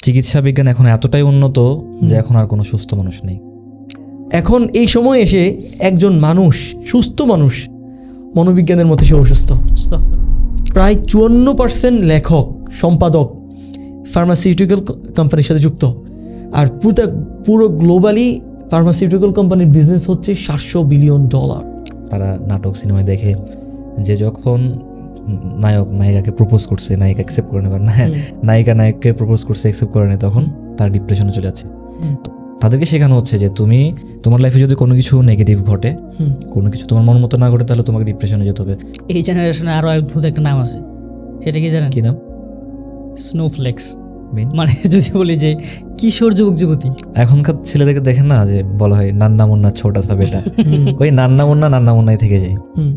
চিকিৎসা বিজ্ঞান এখন এতটাই উন্নত যে এখন আর কোনো সুস্থ মানুষ নেই। এখন এই সময় এসে একজন মানুষ, সুস্থ মানুষ, মনোবিজ্ঞানের মতো সে অসুস্থ। প্রায় 54% লেখক, সম্পাদক ফার্মাসিউটিক্যাল কোম্পানির সাথে যুক্ত। আর পুরো গ্লোবালি ফার্মাসিউটিক্যাল কোম্পানির বিজনেস হচ্ছে $700 বিলিয়ন। তারা নাটক সিনেমায় দেখে যে যখন নায়ক নায়িকাকে প্রপোজ করছে, নায়িকা অ্যাকসেপ্ট করে নেবার, নায়িকা নায়ককে প্রপোজ করছে অ্যাকসেপ্ট করে নেয়, তখন তার ডিপ্রেশনে চলে যাচ্ছে। তাদেরকে শেখানো হচ্ছে যে তুমি তোমার লাইফে যদি কোনো কিছু নেগেটিভ ঘটে, কোনো কিছু তোমার মন মতো না ঘটে, তাহলে তোমাকে ডিপ্রেশনে যেতে হবে। এই জেনারেশনে আরো অদ্ভুত একটা নাম আছে, সেটা কি জানেন? কি নাম? স্নোফ্লেক্স। মানে যদি বলি যে কিশোর যুবক যুবতী, এখনকার ছেলেদেরকে দেখেন না যে বলা হয় নান্না মুন্না ছোটা সা বেটা, ওই নান্না মুন্নাই থেকে যায়।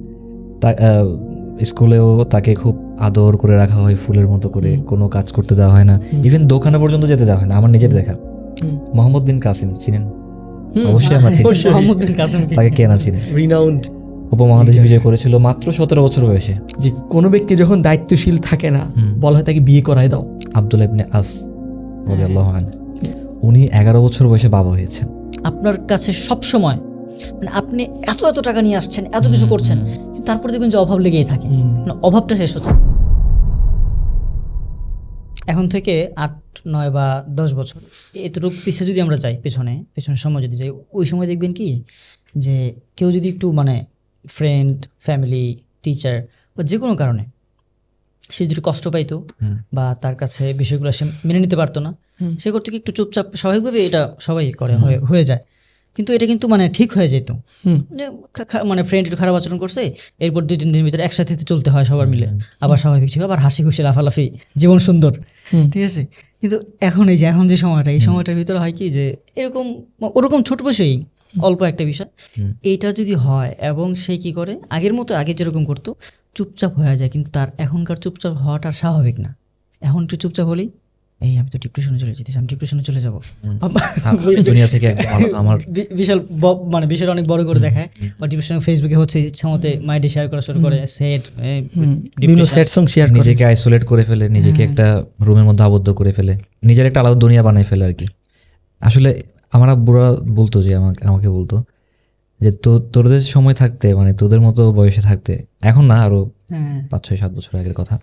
স্কুলেও তাকে খুব আদর করে রাখা হয়, ফুলের মতো করে, কোনো কাজ করতে দেওয়া হয় না, ইভেন দোকানে পর্যন্ত যেতে দেওয়া হয় না। আমার নিজের দেখা মোহাম্মদ বিন কাসিম চিনেন? অবশ্যই আমরা চিনি। মোহাম্মদ বিন কাসিম তাকে কে না চিনে? রিনাউন্ড উপমহাদেশ বিজয় করেছিল মাত্র 17 বছর বয়সে। যে কোনো ব্যক্তি যখন দায়িত্বশীল থাকে না, বলা হয় তাকে বিয়ে করায় দাও। আব্দুল্লাহ ইবনে আস রাদিয়াল্লাহু আনহু, উনি 11 বছর বয়সে বাবা হয়েছেন। আপনার কাছে সব সময় মানে আপনি এত টাকা নিয়ে আসছেন, এত কিছু করছেন, তারপর দেখবেন যে অভাব লেগেই থাকে, অভাবটা শেষ হচ্ছে। এখন থেকে 8, 9 বা 10 বছর এতটুকু পিছিয়ে যদি আমরা যাই, পেছনে সময় যদি যাই, ওই সময় দেখবেন কি যে কেউ যদি একটু মানে ফ্রেন্ড, ফ্যামিলি, টিচার বা যে কোনো কারণে সে যদি কষ্ট পাইতো বা তার কাছে বিষয়গুলো সে মেনে নিতে পারতো না, সে করতে কি একটু চুপচাপ, স্বাভাবিকভাবে এটা সবাই করে, হয়ে যায়। কিন্তু এটা কিন্তু মানে ঠিক হয়ে যেত, মানে ফ্রেন্ড একটু খারাপ আচরণ করছে, এরপর 2-3 দিনের ভিতরে একসাথে চলতে হয় সবার মিলে, আবার স্বাভাবিক ঠিক, আবার হাসি খুশি লাফালাফি, জীবন সুন্দর, ঠিক আছে। কিন্তু এখন যে সময়টা, এই সময়টার ভিতরে হয় কি যে এরকম ওরকম ছোট বসেই অল্প একটা বিষয়, এইটা যদি হয় এবং সে কি করে আগের মতো, আগে যেরকম করতো চুপচাপ হয়ে যায়, কিন্তু তার এখনকার চুপচাপ হওয়াটা স্বাভাবিক না। এখন একটু চুপচাপ হলেই আমি তো ডিপ্রেশনে চলে যেতেছি, আমি ডিপ্রেশনে চলে যাবো, দুনিয়া থেকে আমার বিশাল মানে বিষয়টা অনেক বড় করে দেখায়। বা ডিপ্রেশন ফেসবুকে হচ্ছে ইচ্ছামতে মাইন্ডে শেয়ার করা শুরু করে, স্যাড সং শেয়ার করে, নিজেকে আইসোলেট করে ফেলে, নিজেকে একটা রুমের মধ্যে আবদ্ধ করে ফেলে, নিজের একটা আলাদা দুনিয়া বানায় ফেলে আর কি। আসলে আমার আব্বুরা বলতো যে আমাকে বলতো যে তোদের সময় থাকতে, মানে তোদের মতো বয়সে থাকতে, এখন না আরো 5-6-7 বছর আগের কথা,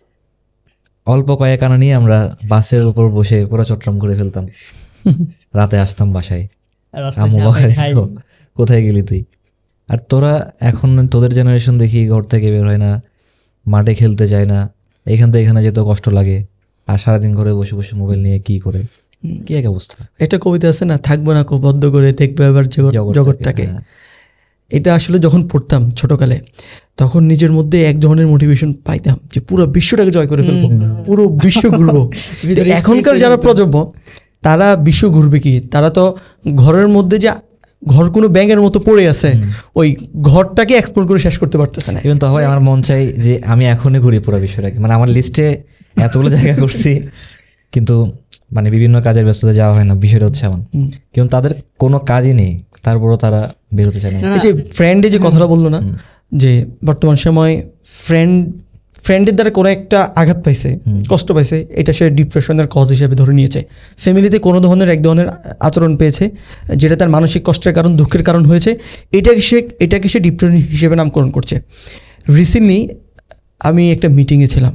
অল্প কয়েক আনা নিয়ে আমরা বাসের উপর বসে পুরো চট্টগ্রাম ঘুরে ফেলতাম, রাতে আসতাম বাসায়, আম্মু বকা দিত কোথায় গেলি তুই। আর তোরা এখন, তোদের জেনারেশন দেখি ঘর থেকে বের হয় না, মাঠে খেলতে যায় না, এখান থেকে এখানে যেতে কষ্ট লাগে, আর সারাদিন ঘরে বসে বসে মোবাইল নিয়ে কি করে, কি এক অবস্থা। একটা কবিতা আছে না, থাকবো না বদ্ধ করে দেখবো এবার জগৎটাকে। এটা আসলে যখন পড়তাম ছোটকালে, তখন নিজের মধ্যে এক ধরনের মোটিভেশন পাইতাম যে পুরো বিশ্বটাকে জয় করে ফেলবো, পুরো বিশ্ব ঘুরবো। এখনকার যারা প্রজন্ম, তারা বিশ্ব ঘুরবে কি? তারা তো ঘরের মধ্যে যে ঘর কোনো ব্যাঙের মতো পড়ে আছে, ওই ঘরটাকে এক্সপ্লোর করে শেষ করতে পারতেছে না। ইভেন তাহলে আমার মন চাই যে আমি এখনই ঘুরি পুরো বিশ্বটাকে, মানে আমার লিস্টে এতগুলো জায়গা করছি, কিন্তু মানে বিভিন্ন কাজের ব্যস্ততা যাওয়া হয় না, বিষয়টা হচ্ছে এমন। কিন্তু তাদের কোনো কাজই নেই, তারপরও বেরোতে চায় না। এই যে ফ্রেন্ডে যে কথাটা বললো না, যে বর্তমান সময় ফ্রেন্ডের দ্বারা কোনো একটা আঘাত পাইছে, কষ্ট পাইছে, এটা সে ডিপ্রেশনের কজ হিসেবে ধরে নিয়েছে। ফ্যামিলিতে কোনো ধরনের এক ধরনের আচরণ পেয়েছে যেটা তার মানসিক কষ্টের কারণ, দুঃখের কারণ হয়েছে, এটাকে সে ডিপ্রেশন হিসেবে নামকরণ করছে। রিসেন্টলি আমি একটা মিটিংয়ে ছিলাম,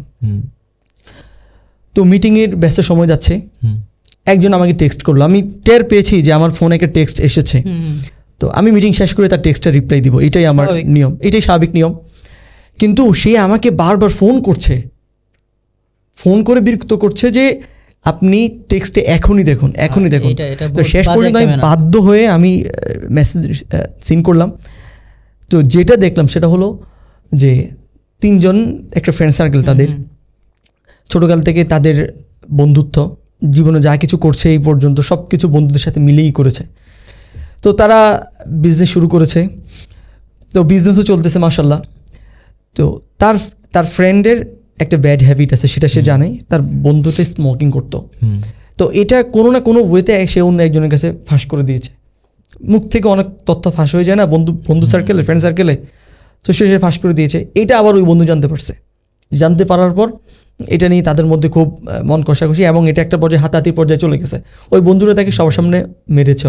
তো মিটিংয়ের ব্যস্ত সময় যাচ্ছে, একজন আমাকে টেক্সট করলো, আমি টের পেয়েছি যে আমার ফোনে একটা টেক্সট এসেছে, তো আমি মিটিং শেষ করে তার টেক্সটটা রিপ্লাই দিব, এটাই আমার নিয়ম, এটাই স্বাভাবিক নিয়ম। কিন্তু সে আমাকে বারবার ফোন করে বিরক্ত করছে যে আপনি টেক্সটে এখনই দেখুন। তো শেষ পর্যন্ত আমি বাধ্য হয়ে আমি মেসেজ সিন করলাম। তো যেটা দেখলাম সেটা হলো যে 3 জন একটা ফ্রেন্ড সার্কেল, তাদের ছোটোকাল থেকে তাদের বন্ধুত্ব, জীবনে যা কিছু করছে এই পর্যন্ত সব কিছু বন্ধুদের সাথে মিলেই করেছে। তো তারা বিজনেস শুরু করেছে, তো বিজনেসও চলতেছে মাশাল্লাহ। তো তার ফ্রেন্ডের একটা ব্যাড হ্যাবিট আছে, সেটা সে জানে, তার বন্ধুতে স্মোকিং করতো। তো এটা কোনো না কোনো ওয়েতে সে অন্য একজনের কাছে ফাঁস করে দিয়েছে। মুখ থেকে অনেক তথ্য ফাঁস হয়ে যায় না বন্ধু সার্কেলে, ফ্রেন্ড সার্কেলে, তো সে ফাঁস করে দিয়েছে। এটা আবার ওই বন্ধু জানতে পারছে। জানতে পারার পর এটা নিয়ে তাদের মধ্যে খুব মন কষাকষি, এবং এটা একটা পর্যায়ে হাতাহাতির পর্যায়ে চলে গেছে। ওই বন্ধুরা তাকে সবার সামনে মেরেছেও।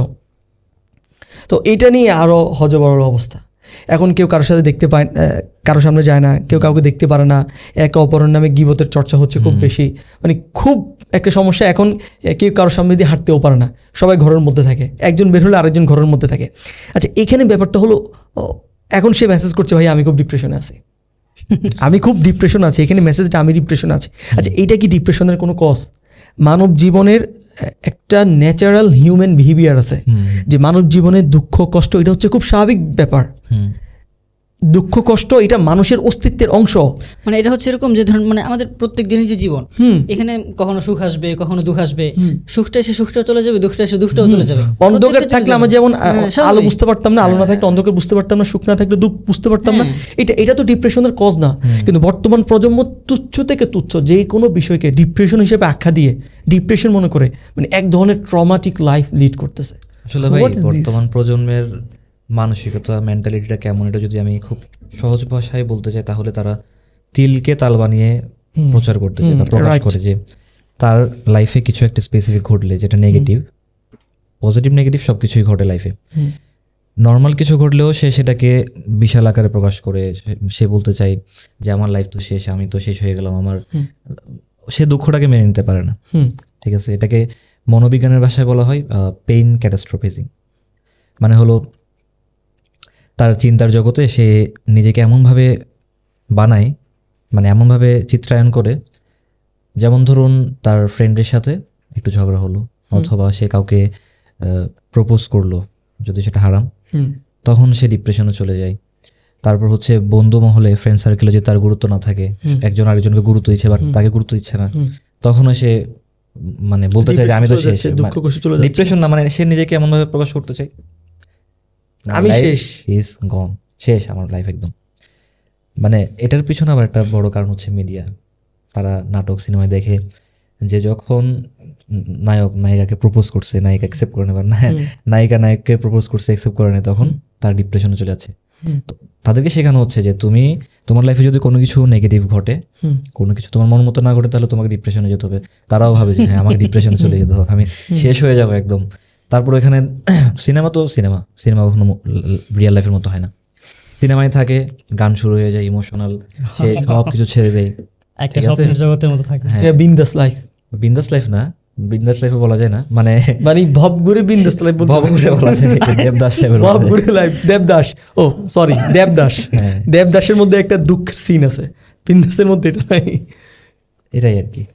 তো এটা নিয়ে আরও হজবরল অবস্থা। এখন কেউ কারোর সাথে দেখতে পায়, কারোর সামনে যায় না, কেউ কাউকে দেখতে পারে না, একে অপরের নামে গীবতের চর্চা হচ্ছে খুব বেশি, মানে খুব একটা সমস্যা। এখন কেউ কারোর সামনে দিয়ে হাঁটতেও পারে না, সবাই ঘরের মধ্যে থাকে, একজন বের হলে আরেকজন ঘরের মধ্যে থাকে। আচ্ছা, এখানে ব্যাপারটা হলো, এখন সে মেসেজ করছে ভাই আমি খুব ডিপ্রেশনে আছি, আমি খুব ডিপ্রেশন আছি, এখানে মেসেজটা আমি ডিপ্রেশন আছি। আচ্ছা, এইটা কি ডিপ্রেশনের কোনো কজ? মানব জীবনের একটা ন্যাচারাল হিউম্যান বিহেভিয়ার আছে যে মানব জীবনের দুঃখ কষ্ট এটা হচ্ছে খুব স্বাভাবিক ব্যাপার। দুঃখ কষ্ট এটা মানুষের অস্তিত্বের অংশ। মানে এটা হচ্ছে এরকম যে ধরুন মানে আমাদের প্রত্যেক দিনের যে জীবন, এখানে কখনো সুখ আসবে, কখনো দুঃখ আসবে, সুখটা এসে সুখটাও চলে যাবে, দুঃখটা এসে দুঃখটাও চলে যাবে। অন্ধকার থাকলে আমরা যেমন আলো বুঝতে পারতাম না, আলো না থাকলে অন্ধকার বুঝতে পারতাম না, সুখ না থাকলে দুঃখ বুঝতে পারতাম না। এটা তো ডিপ্রেশনের কজ না। কিন্তু বর্তমান প্রজন্ম তুচ্ছ থেকে তুচ্ছ যে কোনো বিষয়কে ডিপ্রেশন হিসেবে আখ্যা দিয়ে ডিপ্রেশন মনে করে মানে এক ধরনের ট্রমাটিক লাইফ লিড করতেছে। আসলে ভাই বর্তমান প্রজন্মের মানসিকতা, মেন্টালিটিটা কেমন, এটা যদি আমি খুব সহজ ভাষায় বলতে চাই তাহলে তারা তিলকে তাল বানিয়ে প্রচার করতেছে বা প্রকাশ করে যে তার লাইফে কিছু একটা স্পেসিফিক ঘটলে যেটা নেগেটিভ, পজিটিভ নেগেটিভ সব কিছুই ঘটে লাইফে, নর্মাল কিছু ঘটলেও সে সেটাকে বিশাল আকারে প্রকাশ করে। সে বলতে চায় যে আমার লাইফ তো শেষ, আমি তো শেষ হয়ে গেলাম, আমার সে দুঃখটাকে মেনে নিতে পারে না। ঠিক আছে, এটাকে মনোবিজ্ঞানের ভাষায় বলা হয় পেইন ক্যাটাস্ট্রোফিজিং। মানে হলো তার চিন্তার জগতে সে নিজেকে এমনভাবে বানায়, মানে এমনভাবে চিত্রায়ন করে, যেমন ধরুন তার ফ্রেন্ডের সাথে একটু ঝগড়া হলো, অথবা সে কাউকে প্রপোজ করলো, যদি সেটা হারাম, তখন সে ডিপ্রেশনে চলে যায়। তারপর হচ্ছে বন্ধু মহলে, ফ্রেন্ড সার্কেলে যদি তার গুরুত্ব না থাকে, একজন আরেকজনকে গুরুত্ব দিচ্ছে বাট তাকে গুরুত্ব দিচ্ছে না, তখনও সে মানে বলতে চাই যে আমি তো শেষ, ডিপ্রেশন না, মানে সে নিজেকে এমনভাবে প্রকাশ করতে চাই আমি শেষ, ইজ গন, শেষ আমার লাইফ একদম। মানে এটার পিছনে আবার একটা বড় কারণ হচ্ছে মিডিয়া। তারা নাটক সিনেমায় দেখে যে যখন নায়ক নায়িকাকে প্রপোজ করছে, নায়িকা অ্যাকসেপ্ট করে নেবার, নায়িকা নায়ককে প্রপোজ করছে অ্যাকসেপ্ট করে নেয়, তখন তার ডিপ্রেশনে চলে যাচ্ছে। তো তাদেরকে শেখানো হচ্ছে যে তুমি তোমার লাইফে যদি কোনো কিছু নেগেটিভ ঘটে, কোনো কিছু তোমার মন মতো না ঘটে, তাহলে তোমাকে ডিপ্রেশনে যেতে হবে। তারাও ভাবে যে হ্যাঁ আমাকে ডিপ্রেশনে চলে যেতে হবে, আমি শেষ হয়ে যাবো একদম। তারপর এখানে সিনেমা তো সিনেমা কখনো রিয়েল লাইফের মতো হয় না। সিনেমায় থাকে, গান শুরু হয়ে যায়, ইমোশনাল, সে সব কিছু ছেড়ে দেয়, একটা স্বপ্নের জগতের মতো থাকে। বিন্দাস লাইফ, বিন্দাস লাইফ না, বিন্দাস লাইফে বলা যায় না, মানে ভবঘুরে বিন্দাস লাইফ বলা যায়, দেবদাস টাইপের ভবঘুরে life. Devdas, oh sorry Devdas, দেবদাসের মধ্যে একটা দুঃখের সিন আছে, বিন্দাসের মধ্যে এটা নাই। এটাই আর কি।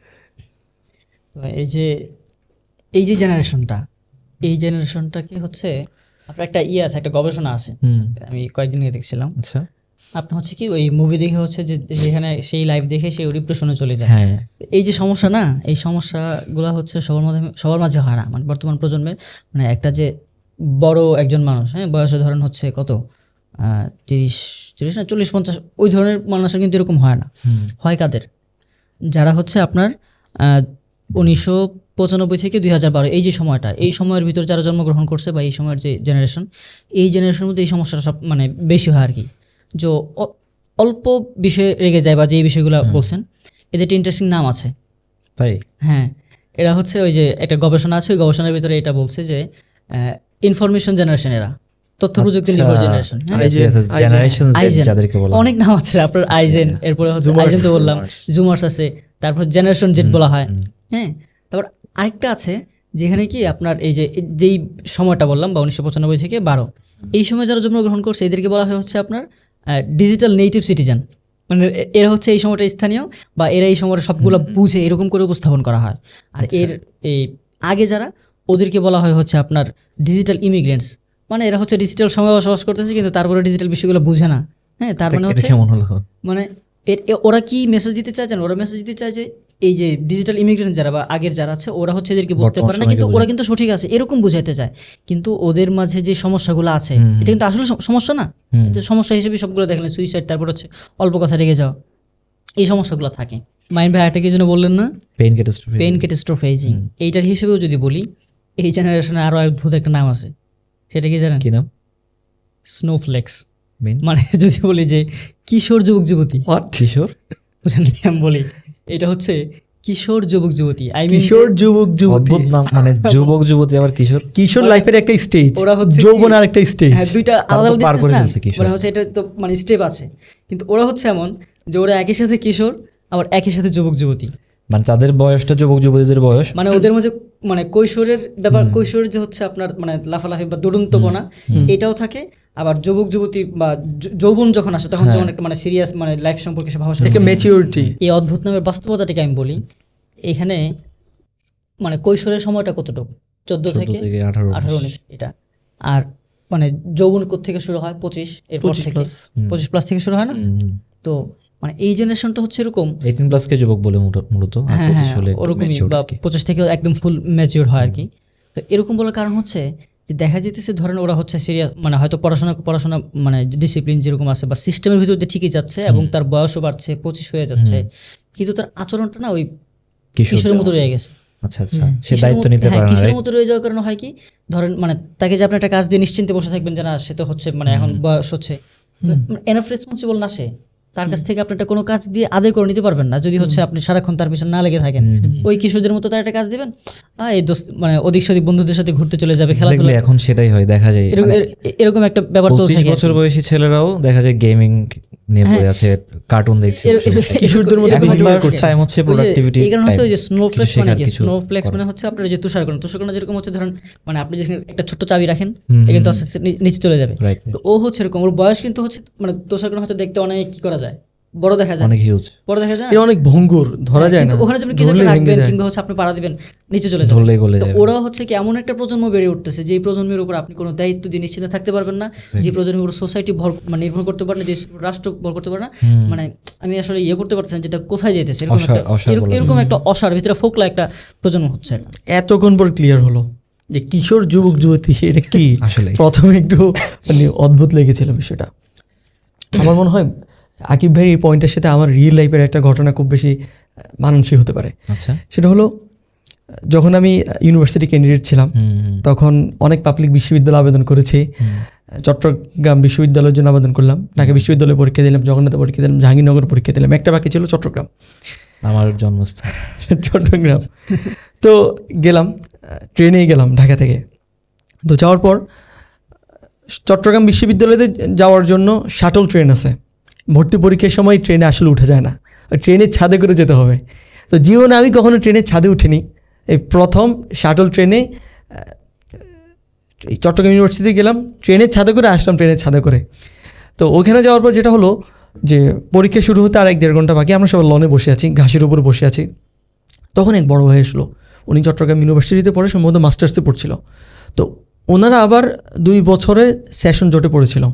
এই যে জেনারেশনটা, এই জেনারেশনটাকে হচ্ছে আপনার একটা আছে, একটা গবেষণা আছে, আমি কয়েকদিন আগে দেখছিলাম। আচ্ছা, আপনার হচ্ছে কি ওই মুভি দেখে হচ্ছে যে সেখানে সেই লাইভ দেখে সে ডিপ্রেশনে চলে যায়। হ্যাঁ, এই যে সমস্যা না, এই সমস্যাগুলো হচ্ছে সবার মাঝে হয় না। মানে বর্তমান প্রজন্মের মানে একটা যে বড় একজন মানুষ, হ্যাঁ বয়সে ধরেন হচ্ছে কত 30 না 40-50, ওই ধরনের মানুষের কিন্তু এরকম হয় না। হয় কাদের? যারা হচ্ছে আপনার 1995 থেকে 2012 এই যে সময়টা, এই সময়ের ভিতর যারা জন্মগ্রহণ করছে বা এই সময়ের যে জেনারেশন, এই জেনারেশনের মধ্যে এই সমস্যাটা সব মানে বেশি হয় আর কি। যে অল্প বিষয়ে রেগে যায় বা যে বিষয়গুলো বলছেন, এদের একটা ইন্টারেস্টিং নাম আছে, তাই? হ্যাঁ, এরা হচ্ছে ওই যে একটা গবেষণা আছে, ওই গবেষণার ভিতরে এটা বলছে যে ইনফরমেশন জেনারেশন, এরা তথ্য প্রযুক্তি নির্ভর জেনারেশন। অনেক নাম আছে আপনার, আইজেন, এরপরে হচ্ছে আইজেন তো বললাম, জুমার্স আছে, তারপর জেনারেশন জেড বলা হয়। হ্যাঁ, তারপর আরেকটা আছে যেখানে কি আপনার এই যে যেই সময়টা বললাম বা 1995 থেকে 12, এই সময় যারা জন্মগ্রহণ করছে এদেরকে বলা হয় হচ্ছে আপনার ডিজিটাল নেটিভ সিটিজেন। মানে এরা হচ্ছে এই সময়টা স্থানীয় বা এরা এই সময়টা সবগুলো বুঝে এরকম করে উপস্থাপন করা হয়। আর এর এই আগে যারা, ওদেরকে বলা হয় হচ্ছে আপনার ডিজিটাল ইমিগ্রেন্টস। মানে এরা হচ্ছে ডিজিটাল সময় বসবাস করতেছে কিন্তু তারপরে ডিজিটাল বিষয়গুলো বুঝে না। হ্যাঁ, তার মানে হচ্ছে মানে ওরা কি মেসেজ দিতে চায় জানেন? ওরা মেসেজ দিতে চায় যে এই যে ডিজিটাল ইমিগ্রেশন যারা বা আগের যারা আছে ওরা হচ্ছে এদেরকে বলতে পারে না, কিন্তু ওরা কিন্তু সঠিক আছে এরকম বুঝাইতে চায়। কিন্তু ওদের মাঝে যে সমস্যাগুলো আছে এটা কিন্তু আসলে সমস্যা না, সমস্যা হিসেবে সবগুলো দেখলেন, সুইসাইড, তারপর হচ্ছে অল্প কথা রেগে যাওয়া, এই সমস্যাগুলো থাকে। মাইন্ড ভাই একটা কি যেন বললেন না, পেইন ক্যাটাস্ট্রোফাইজিং, এইটার হিসেবেও যদি বলি এই জেনারেশনে আরো অদ্ভুত একটা নাম আছে, সেটা কি জানেন? কি নাম? স্নোফ্লেক্স। মানে যদি বলি যে কিশোর যুবক যুবতী, কিশোর আমি বলি এটা হচ্ছে কিশোর যুবক যুবতী, কিশোর যুবক যুবতী, অদ্ভুত নাম, মানে যুবক যুবতী আবার কিশোর। কিশোর লাইফের একটা স্টেজ, ওরা হচ্ছে যৌবন আর একটা স্টেজ, হ্যাঁ দুইটা আলাদা পার করে না, ফেলছে কিশোর। মানে হচ্ছে এটা তো মানে স্টেপ আছে, কিন্তু ওরা হচ্ছে এমন যে ওরা একই সাথে কিশোর আবার একই সাথে যুবক যুবতী, মানে তাদের বয়সটা যুবক যুবতীদের বয়স, মানে ওদের মাঝে মানে কৈশোরের ব্যাপার, কৈশোরের যে হচ্ছে আপনার মানে লাফালাফি বা দুরন্তপনা এটাও থাকে, আবার যুবক যুবতী বা যৌবন যখন আসে তখন যখন একটা মানে সিরিয়াস মানে লাইফ সম্পর্কে সে ভাবা শুরু করে। ম্যাচিউরিটি। এই অদ্ভুত নামের বাস্তবতাটাকে আমি বলি, এখানে মানে কৈশোরের সময়টা কতটুকু 14 থেকে 18-19 এটা, আর মানে যৌবন থেকে শুরু হয় 25, এরপর থেকে 25+ থেকে শুরু হয় না, তো মানে এই জেনারেশনটা হচ্ছে এরকম 18+ কে যুবক বলে মূলত, আর 25 হলে ওরকমই, বা 25 থেকে একদম ফুল ম্যাচিউর হয় আর কি। তো এরকম বলার কারণ হচ্ছে যে দেখা যেতেছে ধরেন ওরা হচ্ছে সিরিয়াস মানে হয়তো পড়াশোনা মানে ডিসিপ্লিন যেরকম আছে বা সিস্টেমের ভিতর দিয়ে ঠিকই যাচ্ছে এবং তার বয়সও বাড়ছে, 25 হয়ে যাচ্ছে, কিন্তু তার আচরণটা না ওই কিশোরের মতো রয়ে গেছে। আচ্ছা আচ্ছা, সে দায়িত্ব নিতে পারে না, কিশোরের মতো রয়ে যাওয়ার কারণে হয় কি, ধরেন মানে তাকে যে আপনি একটা কাজ দিয়ে নিশ্চিন্তে বসে থাকবেন যে না সে তো হচ্ছে মানে এখন বয়স হচ্ছে, এনাফ রেসপন্সিবল না সে, তার কাছ থেকে আপনি একটা কোনো কাজ দিয়ে আদায় করে নিতে পারবেন না যদি হচ্ছে আপনি সারাক্ষণ তার পিছনে না লেগে থাকেন। ওই কিশোরদের মতো তার একটা কাজ দিবেন, এই দোস্ত মানে ওদিক সদিক বন্ধুদের সাথে ঘুরতে চলে যাবে, খেলাধুলা, এখন সেটাই হয়, দেখা যায় এরকম একটা ব্যাপার তো থাকে। 25 বছর বয়সী ছেলেরাও দেখা যায় গেমিং নিয়ে পড়ে আছে, কার্টুন দেখছে, কিশোরদের মতো বিহেভিয়ার করছে, এমন হচ্ছে প্রোডাক্টিভিটি। এই কারণে হচ্ছে ওই যে স্নোফ্লেক্স মানে কি, স্নোফ্লেক্স মানে হচ্ছে আপনার যে তুষারকণা যেরকম হচ্ছে ধরেন মানে আপনি যেখানে একটা ছোট্ট চাবি রাখেন এটা কিন্তু আস্তে আস্তে নিচে চলে যাবে, তো ও হচ্ছে এরকম, ওর বয়স কিন্তু হচ্ছে মানে তুষারকণা হয়তো দেখতে অনেক কি করা যায়, বড় দেখা যায়, অনেক হিউজ, বড় দেখা যায়, অনেক ভঙ্গুর, ধরা যায় না, ওখানে আপনি কিছু একটা রাখবেন কিংবা হচ্ছে আপনি পাড়া দিবেন নিচে চলে যাবে, ধরলেই গলে তো যাবে। ওরা হচ্ছে কি এমন একটা প্রজন্ম বেড়ে উঠতেছে যে প্রজন্মের উপর আপনি কোনো দায়িত্ব দিয়ে নিশ্চিন্তে থাকতে পারবেন না, যে প্রজন্মের উপর সোসাইটি মানে নির্ভর করতে পারে না, দেশ রাষ্ট্র ভর করতে পারে না, মানে আমি আসলে করতে পারতেছি না যেটা কোথায় যেতেছে, এরকম একটা অসার ভিতরে ফোকলা একটা প্রজন্ম হচ্ছে। এতক্ষণ পর ক্লিয়ার হলো যে কিশোর যুবক যুবতী এটা কি। আসলে প্রথমে একটু মানে অদ্ভুত লেগেছিল বিষয়টা। আমার মনে হয় আকিব ভাইয়ের এই পয়েন্টের সাথে আমার রিয়েল লাইফের একটা ঘটনা খুব বেশি মানানসই হতে পারে। আচ্ছা, সেটা হলো যখন আমি ইউনিভার্সিটি ক্যান্ডিডেট ছিলাম তখন অনেক পাবলিক বিশ্ববিদ্যালয়ে আবেদন করেছি। চট্টগ্রাম বিশ্ববিদ্যালয়ের জন্য আবেদন করলাম, ঢাকা বিশ্ববিদ্যালয়ে পরীক্ষা দিলাম, জগন্নাথে পরীক্ষা দিলাম, জাহাঙ্গীরনগর পরীক্ষা দিলাম, একটা বাকি ছিল চট্টগ্রাম, আমার জন্মস্থান চট্টগ্রাম। তো গেলাম, ট্রেনেই গেলাম ঢাকা থেকে। তো যাওয়ার পর চট্টগ্রাম বিশ্ববিদ্যালয়তে যাওয়ার জন্য শাটল ট্রেন আছে। ভর্তি পরীক্ষার সময় ট্রেনে আসলে উঠা যায় না, ট্রেনের ছাদে করে যেতে হবে। তো জীবনে আমি কখনো ট্রেনের ছাদে উঠিনি, এই প্রথম শাটল ট্রেনে চট্টগ্রাম ইউনিভার্সিটিতে গেলাম, ট্রেনের ছাদে করে আসলাম, ট্রেনের ছাদে করে। তো ওখানে যাওয়ার পর যেটা হলো যে পরীক্ষা শুরু হতে আর 1-1.5 ঘন্টা বাকি, আমরা সবাই লনে বসে আছি, ঘাসের উপরে বসে আছি। তখন এক বড় ভাই আসলো, উনি চট্টগ্রাম ইউনিভার্সিটিতে পড়ে, সম্ভবত মাস্টার্সে পড়ছিল। তো ওনারা আবার 2 বছরে সেশন জটে পড়েছিল।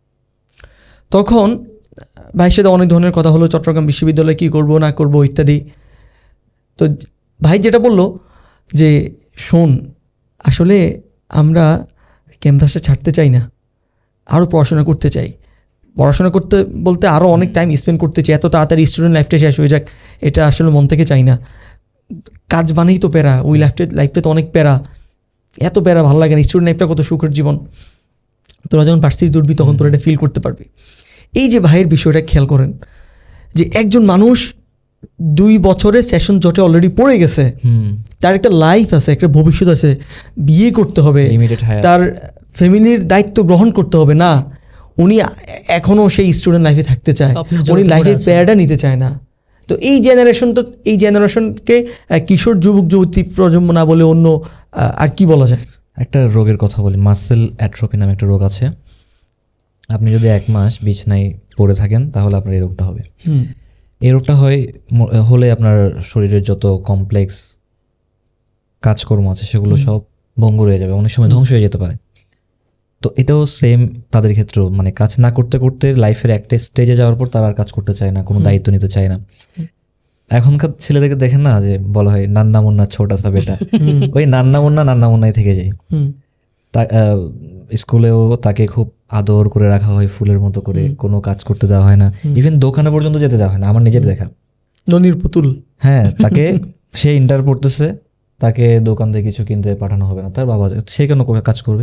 তখন ভাইয়ের সাথে অনেক ধরনের কথা হলো, চট্টগ্রাম বিশ্ববিদ্যালয়ে কী করবো না করবো ইত্যাদি। তো ভাই যেটা বললো যে শোন, আসলে আমরা ক্যাম্পাসে ছাড়তে চাই না, আরও পড়াশোনা করতে চাই। পড়াশোনা করতে বলতে আরও অনেক টাইম স্পেন্ড করতে চাই, এত তাড়াতাড়ি স্টুডেন্ট লাইফটা শেষ হয়ে যাক এটা আসলে মন থেকে চাই না। কাজ বানেই তো প্যারা, ওই লাইফটা তো অনেক প্যারা, এত প্যারা ভালো লাগে না। স্টুডেন্ট লাইফটা কত সুখের জীবন, তোরা যখন ভার্সিটি উঠবি তখন তোরা এটা ফিল করতে পারবি। এই যে ভাইয়ের বিষয়টা খেয়াল করেন যে একজন মানুষ 2 বছরে সেশন জটে অলরেডি পড়ে গেছে, তার একটা লাইফ আছে, একটা ভবিষ্যৎ আছে, বিয়ে করতে হবে, তার ফ্যামিলির দায়িত্ব গ্রহণ করতে হবে, না উনি এখনও সেই স্টুডেন্ট লাইফে থাকতে চায়, উনি লাইফের প্যারাটা নিতে চায় না। তো এই জেনারেশনকে কিশোর যুবক যুবতী প্রজন্ম না বলে অন্য আর কি বলা যায়? একটা রোগের কথা বলি, মাসেল অ্যাট্রফি নামে একটা রোগ আছে। আপনি যদি 1 মাস বিছানায় পড়ে থাকেন তাহলে আপনার এই রোগটা হবে। এই রোগটা হলে আপনার শরীরের যত কমপ্লেক্স কাজকর্ম আছে সেগুলো সব ভঙ্গুর হয়ে যাবে, অনেক সময় ধ্বংস হয়ে যেতে পারে। তো এটাও সেম তাদের ক্ষেত্রেও, মানে কাজ না করতে করতে লাইফের একটা স্টেজে যাওয়ার পর তারা আর কাজ করতে চায় না, কোনো দায়িত্ব নিতে চায় না। এখনকার ছেলেদেরকে দেখেন না যে বলা হয় নান্না মুন্না ছোটা সা বেটা, ওই নান্না মুন্নাই থেকে যায়। স্কুলেও তাকে খুব আদর করে রাখা হয়, ফুলের মতো করে, কোনো কাজ করতে দেওয়া হয় না, ইভেন দোকানে পর্যন্ত যেতে দেওয়া হয় না। আমার নিজের দেখা, ননির পুতুল। হ্যাঁ, তাকে সে ইন্টার পড়তেছে, তাকে দোকান থেকে কিছু কিনতে পাঠানো হবে না, তার বাবা সে কেন কাজ করবে?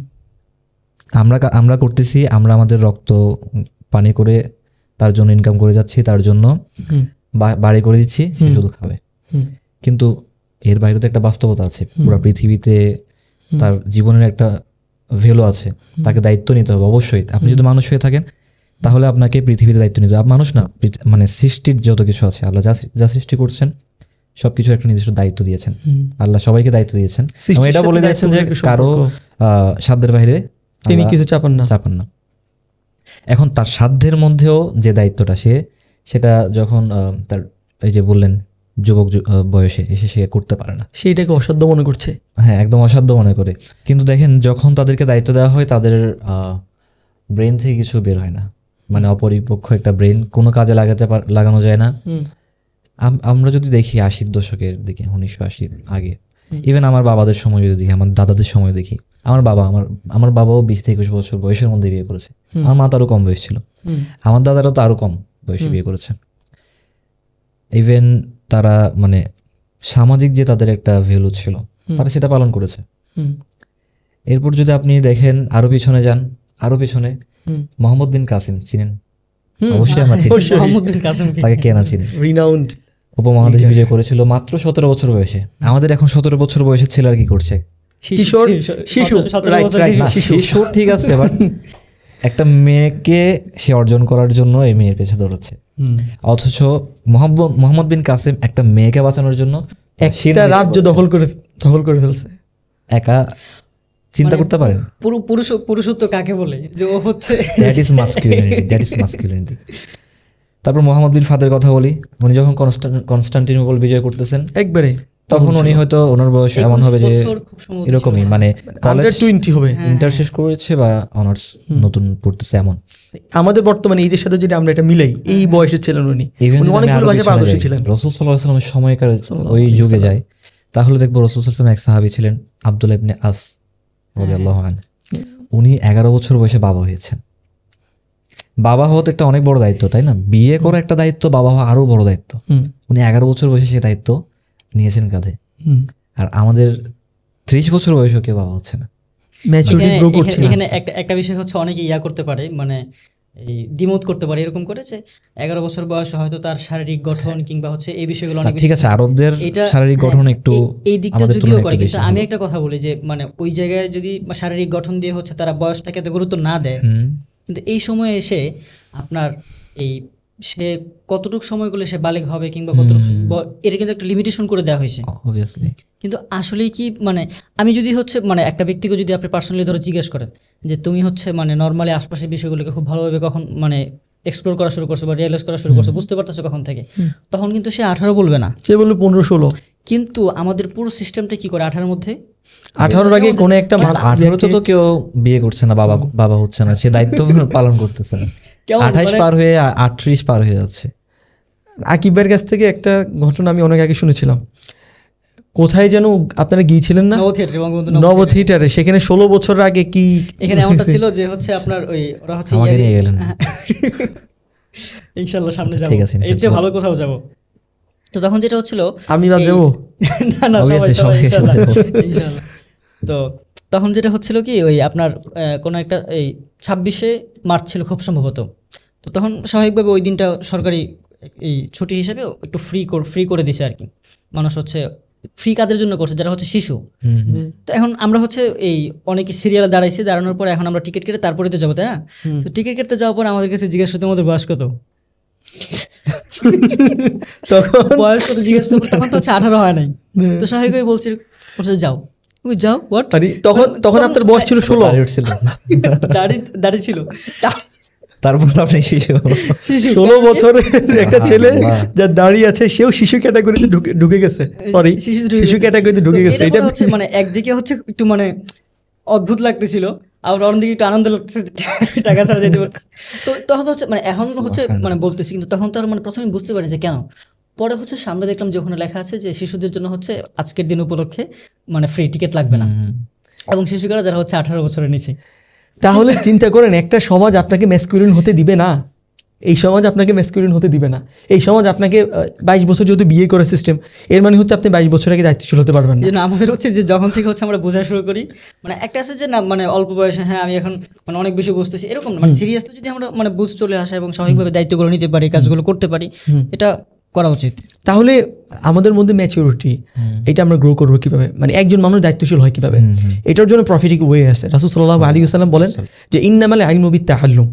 আমরা করতেছি, আমরা আমাদের রক্ত পানি করে তার জন্য ইনকাম করে যাচ্ছি, তার জন্য বাড়ি করে দিচ্ছি, সে শুধু খাবে। কিন্তু এর বাইরে তো একটা বাস্তবতা আছে, পুরো পৃথিবীতে তার জীবনের একটা ভ্যালু আছে, তাকে দায়িত্ব নিতে হবে অবশ্যই। আপনি যদি মানুষ হয়ে থাকেন তাহলে আপনাকে পৃথিবীতে দায়িত্ব নিতে হবে। মানুষ না, মানে সৃষ্টির যত কিছু আছে, আল্লাহ যা সৃষ্টি করছেন সবকিছু একটা নির্দিষ্ট দায়িত্ব দিয়েছেন। আল্লাহ সবাইকে দায়িত্ব দিয়েছেন, এবং এটা বলে দিয়েছেন যে কারো সাধ্যের বাইরে তিনি কিছু চাপান না। এখন তার সাধ্যের মধ্যেও যে দায়িত্বটা সেটা যখন তার এই যে বললেন যুবক বয়সে এসে সে করতে পারে না, সেইটাকে অসাধ্য মনে করছে। হ্যাঁ, একদম অসাধ্য মনে করে। কিন্তু দেখেন যখন তাদেরকে দায়িত্ব দেওয়া হয় তাদের ব্রেন থেকে কিছু বের হয় না, মানে অপরিপক্ষ একটা ব্রেন, কোনো কাজে লাগানো যায় না। আমরা যদি দেখি 80-র দশকের দিকে, 1980-র আগে, ইভেন আমার বাবাদের সময় যদি দেখি, আমার দাদাদের সময় দেখি, আমার বাবাও 20-21 বছর বয়সের মধ্যে বিয়ে করেছে। আমার মা তো আরো কম বয়স ছিল, আমার দাদারও তো আরো কম বয়সে বিয়ে করেছে। ইভেন তারা মানে সামাজিক যে তাদের একটা ভ্যালু ছিল, তারা সেটা পালন করেছে। এরপর যদি আপনি দেখেন আরো পিছনে যান, আরো পিছনে মোহাম্মদ বিন কাসিম চিনেন? অবশ্যই আমরা চিনি, তাকে কে না চিনি। রিনাউন্ড উপমহাদেশ বিজয় করেছিল মাত্র 17 বছর বয়সে। আমাদের এখন 17 বছর বয়সের ছেলে আর কি করছে? শিশু ঠিক আছে, বাট একটা মেয়েকে সে অর্জন করার জন্য এই মেয়ের পেছে দৌড়াচ্ছে। অথচ মোহাম্মদ বিন কাসিম একটা মেয়েকে বাঁচানোর জন্য একটা রাজ্য দখল করে ফেলছে একা। চিন্তা করতে পারেন পুরুষত্ব কাকে বলে, যে ও হচ্ছে দ্যাট ইজ মাস্কুলিনিটি। তারপর মোহাম্মদ বিন ফাদের কথা বলি, উনি যখন কনস্টান্টিনোপল বিজয় করতেছেন একবারে, তখন উনি হয়তো ওনার বয়স এমন হবে যে এরকমই, মানে কলেজ 20 হবে, ইন্টার শেষ করেছে বা অনার্স নতুন পড়তেছে এমন। আমাদের বর্তমানে এইদের সাথে যদি আমরা এটা মিলাই, এই বয়সের ছিলেন উনি, অনেকগুলো ভাষায় পারদর্শী ছিলেন। রাসূল সাল্লাল্লাহু আলাইহি ওয়াসাল্লামের সময়কার ওই যুগে যায়, তাহলে দেখবো রাসূল সাল্লাল্লাহু আলাইহি ওয়াসাল্লাম এক সাহাবী ছিলেন আব্দুল্লাহ ইবনে আস রাদিয়াল্লাহু আনহু। উনি 11 বছর বয়সে বাবা হয়েছেন। বাবা হওয়া তো একটা অনেক বড় দায়িত্ব, তাই না? বিয়ে করা একটা দায়িত্ব, বাবা হওয়া আরো বড় দায়িত্ব। উনি 11 বছর বয়সে সেই দায়িত্ব নিয়েছেন কাঁধে। আর আমাদের 30 বছর বয়সে কেউ বাবা হচ্ছে না। এখানে একটা বিষয় হচ্ছে, অনেকে ইয়া করতে পারে, মানে এই দ্বিমত করতে পারে এরকম করেছে 11 বছর বয়সে হয়তো তার শারীরিক গঠন কিংবা হচ্ছে এই বিষয়গুলো অনেক, ঠিক আছে, আরবদের শারীরিক গঠন একটু এই দিকটা যদিও করে, কিন্তু আমি একটা কথা বলি যে মানে ওই জায়গায় যদি শারীরিক গঠন দিয়ে হচ্ছে তারা বয়সটাকে এত গুরুত্ব না দেয়, কিন্তু এই সময়ে এসে আপনার এই সে কতটুকু সময় করলে সে বালেগ হবে কিংবা কতটুকু, এটা কিন্তু একটা লিমিটেশন করে দেওয়া হয়েছে অবভিয়াসলি। কিন্তু আসলে কি মানে আমি যদি হচ্ছে মানে একটা ব্যক্তিকে যদি আপনি পার্সোনালি ধরে জিজ্ঞেস করেন যে তুমি হচ্ছে মানে নর্মালি আশপাশের বিষয়গুলোকে খুব ভালোভাবে কখন মানে এক্সপ্লোর করা শুরু করছো বা রিয়েলাইজ করা শুরু করছো, বুঝতে পারতেছো কখন থেকে, তখন কিন্তু সে 18 বলবে না, সে বলবে 15-16। কিন্তু আমাদের পুরো সিস্টেমটা কি করে 18 মধ্যে 18 আগে কোনো একটা 18 তো কেউ বিয়ে করছে না, বাবা হচ্ছে না, সে দায়িত্ব পালন করতেছে না। 28 পার হয়ে 38 পার হয়ে যাচ্ছে। আকিবের কাছ থেকে একটা ঘটনা আমি অনেক আগে শুনেছিলাম, কোথায় যেন আপনারা গিয়েছিলেন না, নব থিয়েটারে, সেখানে 16 বছর আগে কি এখানে এমনটা ছিল যে হচ্ছে আপনার ওই ওরা হচ্ছে আমাকে নিয়ে গেলেন। ইনশাআল্লাহ সামনে যাব, এর চেয়ে ভালো কোথাও যাব। তো তখন যেটা হচ্ছিল, আমি বাদ যাব না সবাই ইনশাআল্লাহ। তো তখন যেটা হচ্ছিল কি, ওই আপনার কোনো একটা এই 26শে মার্চ ছিল খুব সম্ভবত। তো তখন স্বাভাবিকভাবে ওই দিনটা সরকারি এই ছুটি হিসেবে একটু ফ্রি করে দিছে আর কি। মানুষ হচ্ছে ফ্রি কাদের জন্য করছে, যারা হচ্ছে শিশু। তো এখন আমরা হচ্ছে এই অনেকে সিরিয়ালে দাঁড়াইছি, দাঁড়ানোর পরে এখন আমরা টিকিট কেটে তারপরে তো যাবো, তাই না? তো টিকিট কেটে যাওয়ার পরে আমাদের কাছে জিজ্ঞেস করতে আমাদের বয়স কত, তখন বয়স কত জিজ্ঞেস করবো, তখন তো হচ্ছে 18 হয় নাই। তো স্বাভাবিকভাবে বলছি যাও হোয়াট, তখন আপনার বয়স ছিল 16, দাড়ি ছিল। তারপর আপনি শিশু 16 বছরের একটা ছেলে যার দাড়ি আছে, সেও শিশু ক্যাটাগরিতে ঢুকে গেছে, সরি শিশু ক্যাটাগরিতে ঢুকে গেছে। এটা হচ্ছে মানে একদিকে হচ্ছে একটু মানে অদ্ভুত লাগতেছিল, আবার অন্যদিকে একটু আনন্দ লাগতেছে, টাকা ছাড়া যেতে পারছে। তো তখন হচ্ছে মানে এখন হচ্ছে মানে বলতেছি, কিন্তু তখন তো আর মানে প্রথমে বুঝতে পারি যে কেন। পরে হচ্ছে সামনে দেখলাম যে ওখানে লেখা আছে যে শিশুদের জন্য হচ্ছে আজকের দিন উপলক্ষে মানে ফ্রি টিকিট লাগবে না, এবং শিশুরা যারা হচ্ছে 18 বছরের নিচে। তাহলে চিন্তা করেন, একটা সমাজ আপনাকে ম্যাসকুলিন হতে দিবে না, এই সমাজ আপনাকে ম্যাসকুলিন হতে দিবে না। এই সমাজ আপনাকে 22 বছর যেহেতু বিয়ে করার সিস্টেম, এর মানে হচ্ছে আপনি 22 বছর আগে দায়িত্বশীল হতে পারবেন না। আমাদের হচ্ছে যে যখন থেকে হচ্ছে আমরা বোঝা শুরু করি, মানে একটা আছে যে না মানে অল্প বয়সে হ্যাঁ আমি এখন মানে অনেক বেশি বুঝতেছি, এরকম না, মানে সিরিয়াসলি যদি আমরা মানে বুঝ চলে আসা এবং স্বাভাবিকভাবে দায়িত্বগুলো নিতে পারি, কাজগুলো করতে পারি, এটা করা উচিত। তাহলে আমাদের মধ্যে ম্যাচিউরিটি এটা আমরা গ্রো করবো কিভাবে, মানে একজন মানুষ দায়িত্বশীল হয় কিভাবে, এটার জন্য প্রফিটিক ওয়ে আছে। রাসূল সাল্লাল্লাহু আলাইহি ওয়াসাল্লাম বলেন যে ইন্নামাল ইলমু বিত্তাআল্লুম,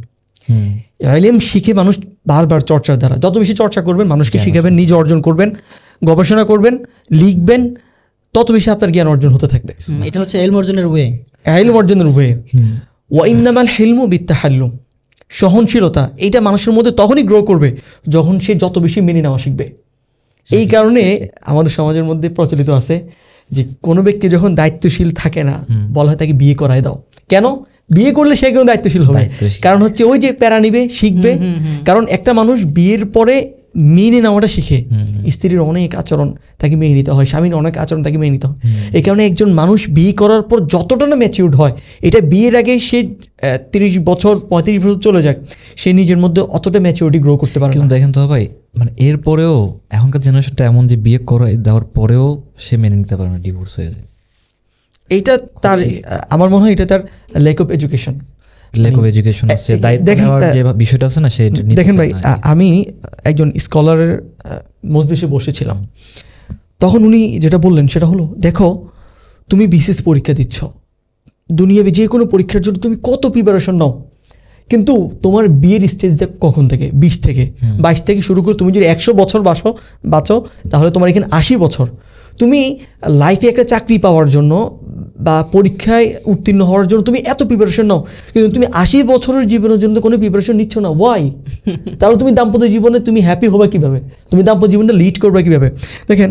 ইলম শিখে মানুষ বারবার চর্চার দ্বারা, যত বেশি চর্চা করবেন, মানুষকে শিখাবেন, নিজে অর্জন করবেন, গবেষণা করবেন, লিখবেন, তত বেশি আপনার জ্ঞান অর্জন হতে থাকবে। এটা হচ্ছে ইলম অর্জনের ওয়ে, ইলম অর্জনের ওয়ে। ওয়া ইন্নামাল হিলমু বিত্তাআল্লুম, সহনশীলতা এটা মানুষের মধ্যে তখনই গ্রো করবে যখন সে যত বেশি মেনে নেওয়া শিখবে। এই কারণে আমাদের সমাজের মধ্যে প্রচলিত আছে যে কোনো ব্যক্তি যখন দায়িত্বশীল থাকে না, বলা হয় তাকে বিয়ে করায় দাও। কেন? বিয়ে করলে সে কেউ দায়িত্বশীল হবে, কারণ হচ্ছে ওই যে প্যারা নিবে, শিখবে। কারণ একটা মানুষ বিয়ের পরে মেনে নেওয়াটা শিখে, স্ত্রীর অনেক আচরণ তাকে মেনে নিতে হয়, স্বামীর অনেক আচরণ তাকে মেনে নিতে হয়। এই কারণে একজন মানুষ বিয়ে করার পর যতটা না ম্যাচিউরড হয়, এটা বিয়ের আগে সে 30 বছর 35 বছর চলে যাক, সে নিজের মধ্যে অতটা ম্যাচিউরিটি গ্রো করতে পারে। কিন্তু দেখেন তো ভাই, মানে এরপরেও এখনকার জেনারেশনটা এমন যে বিয়ে করে দেওয়ার পরেও সে মেনে নিতে পারে না, ডিভোর্স হয়ে যায়। এইটা তার, আমার মনে হয় এটা তার lack of education, lack of education আছে, দায়িত্ব নেওয়ার যে বিষয়টা আছে না, সেটা দেখেন ভাই, আমি একজন স্কলারের মজলিসে বসেছিলাম, তখন উনি যেটা বললেন সেটা হলো, দেখো তুমি বিসিএস পরীক্ষা দিচ্ছ, দুনিয়াবে যে কোনো পরীক্ষার জন্য তুমি কত প্রিপারেশন নাও, কিন্তু তোমার বিয়ের স্টেজটা কখন থেকে? 20 থেকে 22 থেকে শুরু করে তুমি যদি 100 বছর বাঁচো, তাহলে তোমার এখানে 80 বছর। তুমি লাইফে একটা চাকরি পাওয়ার জন্য বা পরীক্ষায় উত্তীর্ণ হওয়ার জন্য তুমি এত প্রিপারেশন নাও, কিন্তু তুমি 80 বছরের জীবনের জন্য কোনো প্রিপারেশন নিচ্ছ না। ওয়াই? তাহলে তুমি দাম্পত্য জীবনে তুমি হ্যাপি হবে কিভাবে? তুমি দাম্পত্য জীবনটা লিড করবে কিভাবে? দেখেন,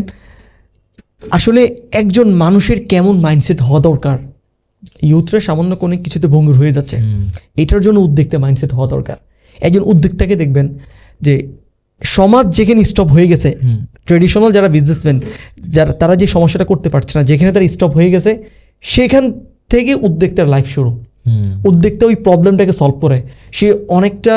আসলে একজন মানুষের কেমন মাইন্ডসেট হওয়া দরকার, ইউথরা সামান্য কোনো কিছুতে ভঙ্গুর হয়ে যাচ্ছে, এটার জন্য উদ্যোক্তা মাইন্ডসেট হওয়া দরকার। একজন উদ্যোক্তাকে দেখবেন যে সমাজ যেখানে স্টপ হয়ে গেছে, ট্রেডিশনাল যারা বিজনেসম্যান, যারা তারা যে সমস্যাটা করতে পারছে না, যেখানে তারা স্টপ হয়ে গেছে, সেখান থেকে উদ্যোক্তার লাইফ শুরু। উদ্যোক্তা ওই প্রবলেমটাকে সলভ করে, সে অনেকটা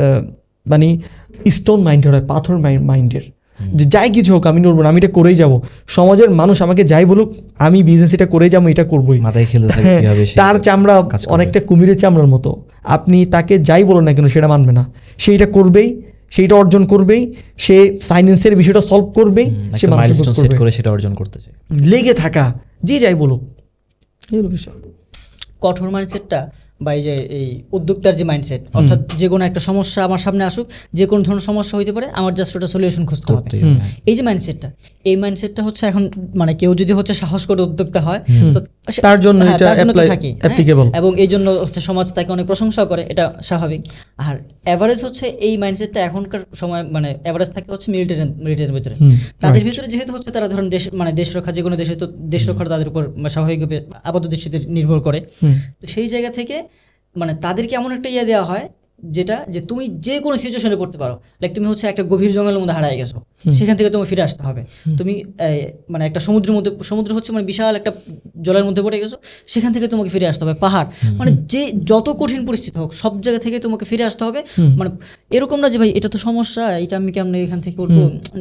মানে স্টোন মাইন্ডের হয়, পাথর মাইন্ডের, যে যাই কিছু হোক আমি নড়বো না, আমি এটা করেই যাব, সমাজের মানুষ আমাকে যাই বলুক, আমি বিজনেস এটা করেই যাবো, এটা করবোই। মাথায় খেলে তার চামড়া অনেকটা কুমিরের চামড়ার মতো, আপনি তাকে যাই বলো না কেন সেটা মানবে না, সে এটা করবেই, সেইটা অর্জন করবেই, সে ফাইন্যান্সের বিষয়টা সলভ করবেই, সে মাইলস্টোন সেট করে সেটা অর্জন করতে চায়। লেগে থাকা, যে যাই বলুক, এগুলো বিষয়। কঠোর মাইন্ডসেটটা বা এই যে এই উদ্যোক্তার যে মাইন্ডসেট, অর্থাৎ যে কোনো একটা সমস্যা আমার সামনে আসুক, যে কোনো ধরনের সমস্যা হইতে পারে, আমার জাস্ট ওটা সলিউশন খুঁজতে হবে। এই যে মাইন্ডসেটটা, এই মাইন্ডসেটটা হচ্ছে এখন মানে কেউ যদি হচ্ছে সাহস করে উদ্যোক্তা হয়, তো তার জন্য এটা অ্যাপ্লিকেবল, এবং এই জন্য হচ্ছে সমাজ তাকে অনেক প্রশংসা করে, এটা স্বাভাবিক। আর এভারেজ হচ্ছে এই মাইন্ডসেটটা এখনকার সময় মানে এভারেজ থাকে হচ্ছে মিলিটারির ভিতরে, তাদের ভিতরে যেহেতু হচ্ছে তারা ধরেন দেশ মানে দেশ রক্ষা, যে কোনো দেশে তো দেশ রক্ষার তাদের উপর স্বাভাবিকভাবে আপাতত দৃষ্টিতে নির্ভর করে। তো সেই জায়গা থেকে মানে তাদেরকে এমন একটা ইয়ে দেওয়া হয় যেটা যে তুমি যে কোনো সিচুয়েশনে পড়তে পারো, লাইক তুমি হচ্ছে একটা গভীর জঙ্গলের মধ্যে হারিয়ে গেছো, সেখান থেকে তোমাকে ফিরে আসতে হবে। তুমি মানে একটা সমুদ্রের মধ্যে, সমুদ্র হচ্ছে মানে বিশাল একটা জলের মধ্যে পড়ে গেছো, সেখান থেকে তোমাকে ফিরে আসতে হবে। পাহাড় মানে যে যত কঠিন পরিস্থিতি হোক, সব জায়গা থেকে তোমাকে ফিরে আসতে হবে। মানে এরকম না যে ভাই এটা তো সমস্যা, এটা আমি কেমন এখান থেকে উঠবো,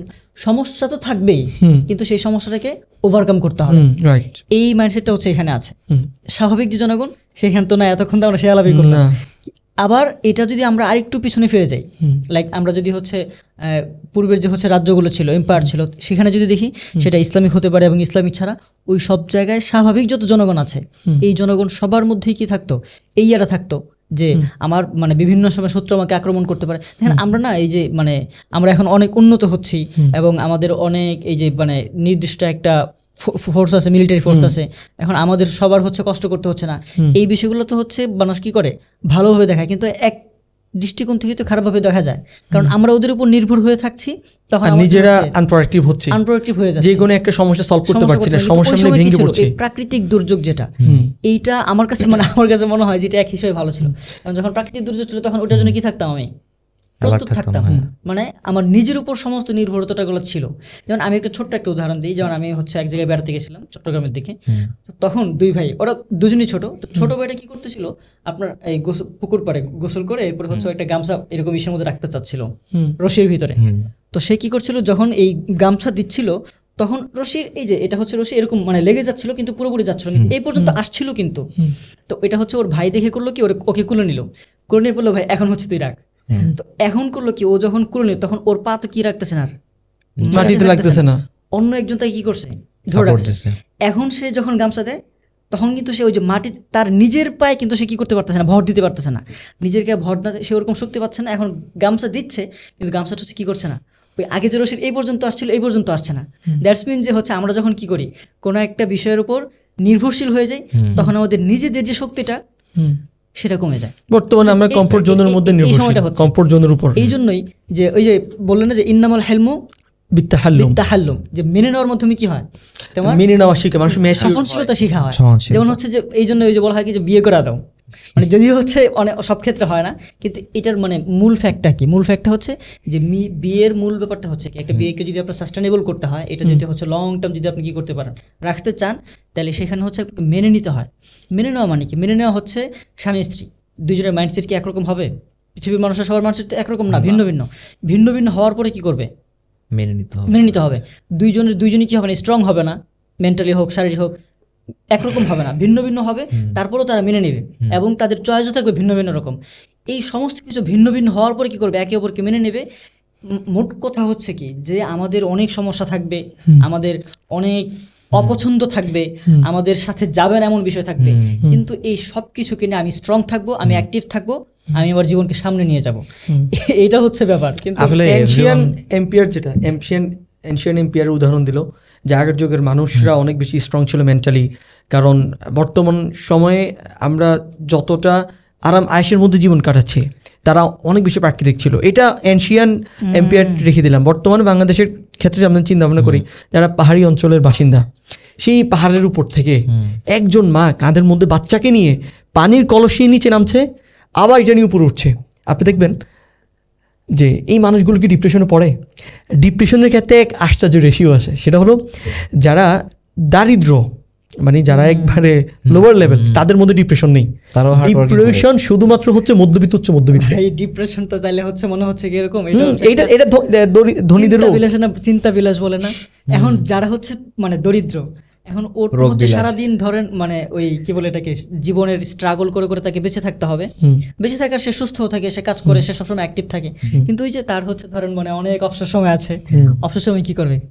সমস্যা তো থাকবেই, কিন্তু সেই সমস্যাটাকে ওভারকাম করতে হবে। এই মাইন্ডসেটটা হচ্ছে এখানে আছে। স্বাভাবিক যে জনগণ সেখানে তো না, এতক্ষণ তো আমরা সে আলাপই করলাম। আবার এটা যদি আমরা আরেকটু পিছনে ফিরে যাই, লাইক আমরা যদি হচ্ছে পূর্বের যে হচ্ছে রাজ্যগুলো ছিল, এম্পায়ার ছিল, সেখানে যদি দেখি সেটা ইসলামিক হতে পারে, এবং ইসলামিক ছাড়া ওই সব জায়গায় স্বাভাবিক যত জনগণ আছে, এই জনগণ সবার মধ্যেই কি থাকতো, এই ইয়ারা থাকতো যে আমার মানে বিভিন্ন সময় শত্রু আমাকে আক্রমণ করতে পারে। দেখেন আমরা না এই যে মানে আমরা এখন অনেক উন্নত হচ্ছি, এবং আমাদের অনেক এই যে মানে নির্দিষ্ট একটা ফোর্স আছে, মিলিটারি ফোর্স আছে, এখন আমাদের সবার হচ্ছে কষ্ট করতে হচ্ছে না। এই বিষয়গুলো তো হচ্ছে মানুষ কি করে ভালোভাবে দেখায়, কিন্তু এক দৃষ্টিকোণ থেকে তো খারাপভাবে দেখা যায়, কারণ আমরা ওদের উপর নির্ভর হয়ে থাকছি, তখন নিজেরা আনপ্রোডাক্টিভ হয়ে যাচ্ছে, যে কোনো একটা সমস্যা সলভ করতে পারছি না, সমস্যা নিয়ে ভেঙে পড়ছি। প্রাকৃতিক দুর্যোগ যেটা, এইটা আমার কাছে মানে আমার কাছে মনে হয় যেটা এক হিসেবে ভালো ছিল, কারণ যখন প্রাকৃতিক দুর্যোগ ছিল তখন ওটার জন্য কি থাকতাম, আমি প্রস্তুত থাকতাম, মানে আমার নিজের উপর সমস্ত নির্ভরতাগুলো ছিল। যেমন আমি একটা ছোট্ট একটা উদাহরণ দিই, যেমন আমি হচ্ছে এক জায়গায় বেড়াতে গেছিলাম চট্টগ্রামের দিকে, তখন দুই ভাই, ওরা দুজনই ছোট, তো ছোট ভাইটা কি করতেছিল, আপনার এই পুকুর পাড়ে গোসল করে এরপর হচ্ছে একটা গামছা এরকম ইসের মধ্যে রাখতে চাচ্ছিল রশির ভিতরে। তো সে কি করছিল, যখন এই গামছা দিচ্ছিল তখন রশির এই যে এটা হচ্ছে রশি এরকম মানে লেগে যাচ্ছিল, কিন্তু পুরোপুরি যাচ্ছিল না, এই পর্যন্ত আসছিল কিন্তু। তো এটা হচ্ছে ওর ভাই দেখে করলো কি, ওকে কুলে নিল, করে নিয়ে বললো ভাই এখন হচ্ছে তুই রাখ। তো এখন করলো কি, ও যখন কুলে নিল তখন ওর পা তো কি রাখতেছে না, মাটিতে লাগতেছে না, অন্য একজন তাকে কি করছে, ধরে রাখছে। এখন সে যখন গামছা দেয় তখন কিন্তু সে ওই যে মাটি তার নিজের পায়ে কিন্তু সে কি করতে পারতেছে না, ভর দিতে পারতেছে না, নিজের গায়ে ভর না, সে ওরকম শক্তি পাচ্ছে না। এখন গামছা দিচ্ছে কিন্তু গামছাটা হচ্ছে কি করছে না, ওই আগে যে রশির এই পর্যন্ত আসছিল এই পর্যন্ত আসছে না। দ্যাটস মিন যে হচ্ছে আমরা যখন কি করি কোনো একটা বিষয়ের উপর নির্ভরশীল হয়ে যাই তখন আমাদের নিজেদের যে শক্তিটা সেটা কমে যায়। বর্তমানে আমরা কমফোর্ট জোনের মধ্যে নির্ভরশীল, কমফোর্ট জোনের উপর। এই জন্যই যে ওই যে বললেন না যে ইন্নামাল হেলমু বিত্তাহাল্লুম, যে মেনে নেওয়ার মাধ্যমে কি হয়, তোমার মেনে নেওয়া শিখে মানুষ সহনশীলতা শেখা হয়। যেমন হচ্ছে যে এই জন্য ওই যে বলা হয় কি যে বিয়ে করা দাও, মানে যদিও হচ্ছে অনেক সব ক্ষেত্রে হয় না, কিন্তু এটার মানে মূল ফ্যাক্টটা কি, মূল ফ্যাক্টটা হচ্ছে যে বিয়ের মূল ব্যাপারটা হচ্ছে কি, একটা বিয়েকে যদি আপনার সাস্টেনেবল করতে হয়, এটা যদি হচ্ছে লং টার্ম যদি আপনি কি করতে পারেন, রাখতে চান, তাহলে সেখানে হচ্ছে মেনে নিতে হয়। মেনে নেওয়া মানে কি, মেনে নেওয়া হচ্ছে স্বামী স্ত্রী দুজনের মাইন্ডসেট কি একরকম হবে? পৃথিবীর মানুষের সবার মাইন্ডসেট তো একরকম না, ভিন্ন ভিন্ন। ভিন্ন ভিন্ন হওয়ার পরে কি করবে, মেনে নিতে হবে। দুইজনই কি হবে না, স্ট্রং হবে না, মেন্টালি হোক শারীরিক হোক একরকম হবে না, ভিন্ন ভিন্ন হবে, তারপরেও তারা মেনে নেবে এবং তাদের চয়েসও থাকবে ভিন্ন ভিন্ন রকম। এই সমস্ত কিছু ভিন্ন ভিন্ন হওয়ার পরে কি করবে, একে অপরকে মেনে নেবে। মোট কথা হচ্ছে কি যে আমাদের অনেক সমস্যা থাকবে, আমাদের অনেক অপছন্দ থাকবে, আমাদের সাথে যাবে না এমন বিষয় থাকবে, কিন্তু এই সব কিছুকে নিয়ে আমি স্ট্রং থাকবো, আমি অ্যাক্টিভ থাকবো, আমি আমার জীবনকে সামনে নিয়ে যাব, এটা হচ্ছে ব্যাপার। কিন্তু এনশিয়ান এম্পিয়ার, যেটা এনশিয়ান এম্পিয়ারের উদাহরণ দিল যে আগের যুগের মানুষরা অনেক বেশি স্ট্রং ছিল মেন্টালি, কারণ বর্তমান সময়ে আমরা যতটা আরাম আয়েশের মধ্যে জীবন কাটাচ্ছি তারা অনেক বেশি প্রাকৃতিক ছিল। এটা এনশিয়ান এম্পিয়ার রেখে দিলাম। বর্তমানে বাংলাদেশের ক্ষেত্রে আমরা চিন্তা ভাবনা করি, যারা পাহাড়ি অঞ্চলের বাসিন্দা, সেই পাহাড়ের উপর থেকে একজন মা কাঁধের মধ্যে বাচ্চাকে নিয়ে পানির কলসির নিচে নামছে, আবার এটা নিয়ে উপরে উঠছে। আপনি দেখবেন যে এই মানুষগুলো কি ডিপ্রেশনে পড়ে? ডিপ্রেশনের ক্ষেত্রে এক আশ্চর্য রেশিও আছে, সেটা হলো যারা দারিদ্র, মানে যারা একবারে লোয়ার লেভেল, তাদের মধ্যে ডিপ্রেশন নেই। ডিপ্রেশন শুধুমাত্র হচ্ছে মধ্যবিত্ত, উচ্চ মধ্যবিত্ত। এই ডিপ্রেশনটা তাহলে হচ্ছে মনে হচ্ছে কি এরকম, এটা ধনীদের চিন্তা বিলাস বলে না। এখন যারা হচ্ছে মানে দরিদ্র, এখন ওর হচ্ছে সারাদিন ধরেন মানে ওই কি বলে এটাকে জীবনের স্ট্রাগল করে করে তাকে বেঁচে থাকতে হবে, বেঁচে থাকার সে সুস্থ থাকে, সে কাজ করে, সে সবসময় অ্যাক্টিভ থাকে, কিন্তু ওই যে তার হচ্ছে ধরেন মানে অনেক অবসর সময় আছে, অবসর সময় কি করবে,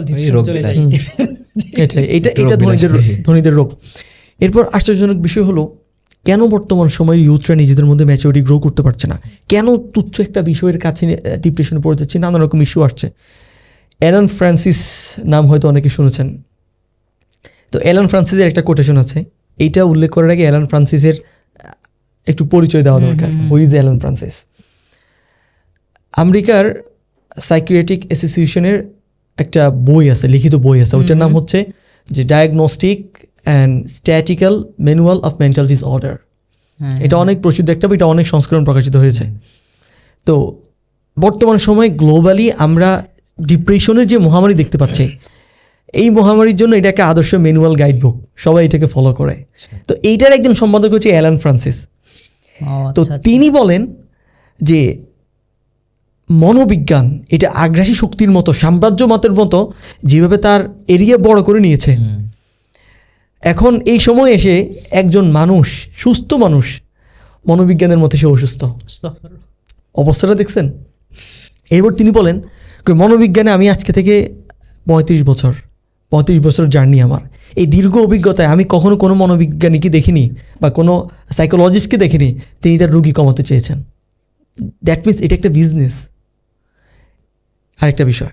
এটা ধনীদের রোগ। এরপর আশ্চর্যজনক বিষয় হলো কেন বর্তমান সময়ের ইউথরা নিজেদের মধ্যে ম্যাচুরিটি গ্রো করতে পারছে না, কেন তুচ্ছ একটা বিষয়ের কাছে ডিপ্রেশনে পড়ে যাচ্ছে, নানা রকম ইস্যু আসছে। অ্যালান ফ্রান্সিস নাম হয়তো অনেকে শুনেছেন। তো অ্যালান ফ্রান্সিসের একটা কোটেশন আছে, এইটা উল্লেখ করার আগে অ্যালান ফ্রান্সিসের একটু পরিচয় দেওয়া দরকার। Who is Alan Francis? আমেরিকার সাইকিয়াট্রিক অ্যাসোসিয়েশনের একটা বই আছে, লিখিত বই আছে, ওইটার নাম হচ্ছে যে diagnostic and statistical manual of mental disorder. এটা অনেক প্রসিদ্ধ একটা বই, এটা অনেক সংস্করণ প্রকাশিত হয়েছে। তো বর্তমান সময়ে গ্লোবালি আমরা ডিপ্রেশনের যে মহামারী দেখতে পাচ্ছি, এই মহামারীর জন্য এটা একটা আদর্শ ম্যানুয়াল গাইড বুক, সবাই এটাকে ফলো করে। তো এইটার একজন সম্পাদক হচ্ছে অ্যালান ফ্রান্সিস। তো তিনি বলেন যে মনোবিজ্ঞান এটা আগ্রাসী শক্তির মতো, সাম্রাজ্যবাদের মতো যেভাবে তার এরিয়া বড় করে নিয়েছে, এখন এই সময় এসে একজন মানুষ, সুস্থ মানুষ, মনোবিজ্ঞানের মধ্যে সে অসুস্থ। অবস্থাটা দেখছেন? এরপর তিনি বলেন মনোবিজ্ঞানে আমি আজকে থেকে 35 বছর জার্নি আমার, এই দীর্ঘ অভিজ্ঞতায় আমি কখনো কোনো মনোবিজ্ঞানীকে দেখিনি বা কোনো সাইকোলজিস্টকে দেখিনি তিনি তার রোগী কমাতে চেয়েছেন। দ্যাট মিনস এটা একটা বিজনেস। আরেকটা বিষয়,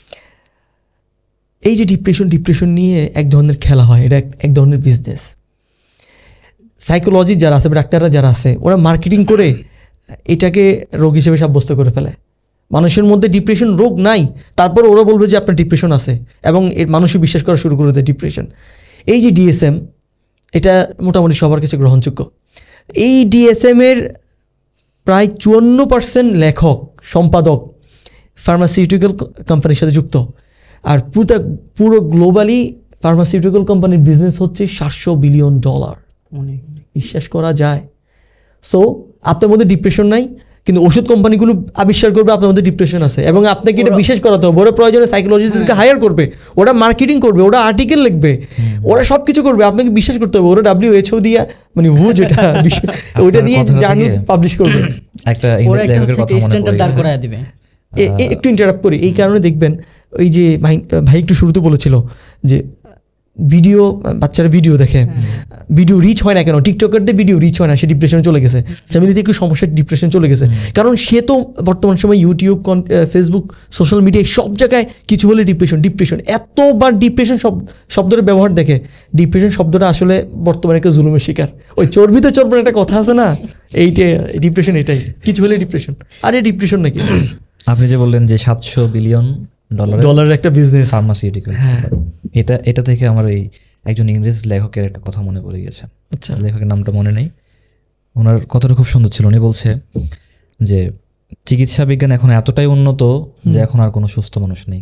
এই যে ডিপ্রেশন নিয়ে এক ধরনের খেলা হয়, এটা এক ধরনের বিজনেস। সাইকোলজি যারা আছে, ডাক্তাররা যারা আছে, ওরা মার্কেটিং করে এটাকে রোগ হিসেবে সাব্যস্ত করে ফেলে। মানুষের মধ্যে ডিপ্রেশন রোগ নাই, তারপর ওরা বলবে যে আপনার ডিপ্রেশন আছে, এবং এর মানুষই বিশ্বাস করা শুরু করে দেয় ডিপ্রেশন। এই যে ডিএসএম, এটা মোটামুটি সবার কাছে গ্রহণযোগ্য। এই ডিএসএমের প্রায় 54% লেখক, সম্পাদক ফার্মাসিউটিক্যাল কোম্পানির সাথে যুক্ত। আর পুরো গ্লোবালি ফার্মাসিউটিক্যাল কোম্পানির বিজনেস হচ্ছে $700 বিলিয়ন। বিশ্বাস করা যায়? সো আপনার মধ্যে ডিপ্রেশন নাই, কিন্তু ওষুধ কোম্পানিগুলো আবিষ্কার করবে আপনার মধ্যে ডিপ্রেশন আছে, এবং আপনাকে এটা বিশ্বাস করাতে হবে। ওরা প্রয়োজনে সাইকোলজিস্টকে হায়ার করবে, ওরা মার্কেটিং করবে, ওরা আর্টিকেল লিখবে, ওরা সব কিছু করবে, আপনাকে বিশ্বাস করতে হবে। ওরা WHO দিয়া, মানে হু যেটা ওইটা দিয়ে জার্নাল পাবলিশ করবে, একটা স্ট্যান্ডার্ড দাঁড় করায় দিবে। একটু ইন্টারাপ্ট করি। এই কারণে দেখবেন ওই যে ভাই একটু শুরুতে বলেছিল যে ভিডিও, বাচ্চারা ভিডিও দেখে, ভিডিও রিচ হয় না কেন, টিকটকারদের ভিডিও রিচ হয় না, সে ডিপ্রেশনে চলে গেছে, ফ্যামিলিতে একটু সমস্যা, ডিপ্রেশন চলে গেছে, কারণ সে তো বর্তমান সময় ইউটিউব, ফেসবুক, সোশ্যাল মিডিয়ায় সব জায়গায় কিছু হলে ডিপ্রেশন, এতবার ডিপ্রেশন শব্দটা ব্যবহার দেখে, ডিপ্রেশন শব্দটা আসলে বর্তমানে একটা জুলুমের শিকার। ওই চর্বিতে চর্বণ একটা কথা আছে না, এইটাই ডিপ্রেশন, এটাই কিছু হলে ডিপ্রেশন। আরে ডিপ্রেশন নাকি, আপনি যে বললেন যে 700 বিলিয়ন ডলারের একটা বিজনেস ফার্মাসিউটিক্যাল, এটা থেকে আমার এই একজন ইংরেজ লেখকের একটা কথা মনে পড়ে গেছে। আচ্ছা, লেখকের নামটা মনে নেই, ওনার কথাটা খুব সুন্দর ছিল। উনি বলছে যে চিকিৎসা বিজ্ঞান এখন এতটাই উন্নত যে এখন আর কোনো সুস্থ মানুষ নেই।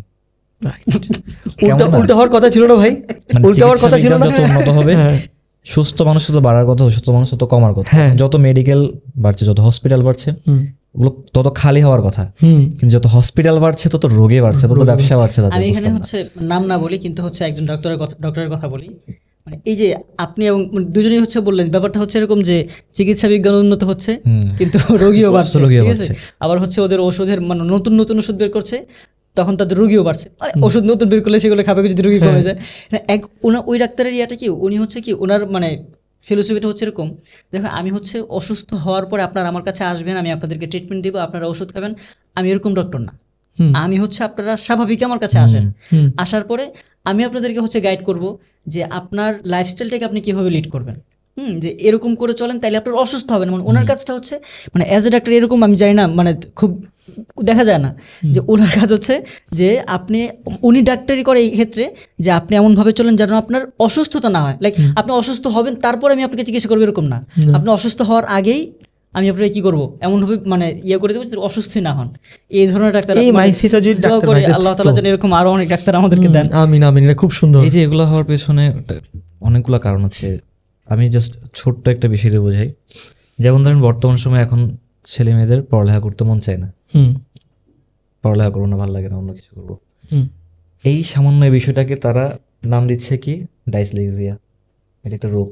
উল্টা হওয়ার কথা ছিল না ভাই, উল্টা হওয়ার কথা ছিল না। যত উন্নত হবে সুস্থ মানুষ তো বাড়ার কথা, অসুস্থ মানুষ তো কমার কথা। যত মেডিকেল বাড়ছে, যত হসপিটাল বাড়ছে, ওগুলো তত খালি হওয়ার কথা, কিন্তু যত হসপিটাল বাড়ছে তত রোগে বাড়ছে, তত ব্যবসা বাড়ছে। আমি এখানে হচ্ছে নাম না বলি, কিন্তু হচ্ছে একজন ডক্টরের কথা বলি। মানে এই যে আপনি এবং দুজনেই হচ্ছে বললেন, ব্যাপারটা হচ্ছে এরকম যে চিকিৎসা বিজ্ঞান উন্নত হচ্ছে কিন্তু রোগীও বাড়ছে, ঠিক আছে? আবার হচ্ছে ওদের ওষুধের মানে নতুন নতুন ওষুধ বের করছে, তখন তাদের রোগীও বাড়ছে। ওষুধ নতুন বের করলে সেগুলো খাবে যদি রোগী কমে যায়। ওই ডাক্তারের ইয়াটা কি, উনি হচ্ছে কি, ওনার মানে ফিলোসফিটা হচ্ছে এরকম, দেখো আমি হচ্ছে অসুস্থ হওয়ার পরে আপনারা আমার কাছে আসবেন, আমি আপনাদেরকে ট্রিটমেন্ট দিব, আপনারা ওষুধ খাবেন, আমি এরকম ডক্টর না। আমি হচ্ছে আপনারা স্বাভাবিক আমার কাছে আসেন, আসার পরে আমি আপনাদেরকে হচ্ছে গাইড করব যে আপনার লাইফস্টাইলটাকে আপনি কীভাবে লিড করবেন, যে এরকম করে চলেন তাইলে আপনার অসুস্থ হবেন। মানে ওনার কাজটা হচ্ছে, মানে অ্যাজ এ ডাক্তার এরকম আমি জানি না, মানে খুব দেখা যায় না যে ওনার কাজ হচ্ছে যে উনি ডাক্তারি করে এই ক্ষেত্রে যে আপনি এমনভাবে চলেন যেন আপনার অসুস্থতা না হয়। লাইক আপনি অসুস্থ হবেন তারপরে আমি আপনাকে চিকিৎসা করবো এরকম না, আপনি অসুস্থ হওয়ার আগেই আমি আপনাকে কি করবো এমনভাবে মানে ইয়ে করে দেবো যে অসুস্থই না হন। এই ধরনের ডাক্তার আল্লাহ তাআলা যেন এরকম আরো অনেক ডাক্তার আমাদেরকে দেন। আমিন আমিন, এটা খুব সুন্দর। এই যে এগুলো হওয়ার পেছনে অনেকগুলো কারণ আছে। আমি জাস্ট ছোট্ট একটা বিষয়ে বোঝাই, যেমন ধরেন বর্তমান সময় এখন ছেলে মেয়েদের পড়ালেখা করতে মন চায় না, পড়ালেখা করবো না, ভালো লাগে না, অন্য কিছু করবো। এই সামান্য বিষয়টাকে তারা নাম দিচ্ছে কি ডাইসলেক্সিয়া, এটা একটা রোগ,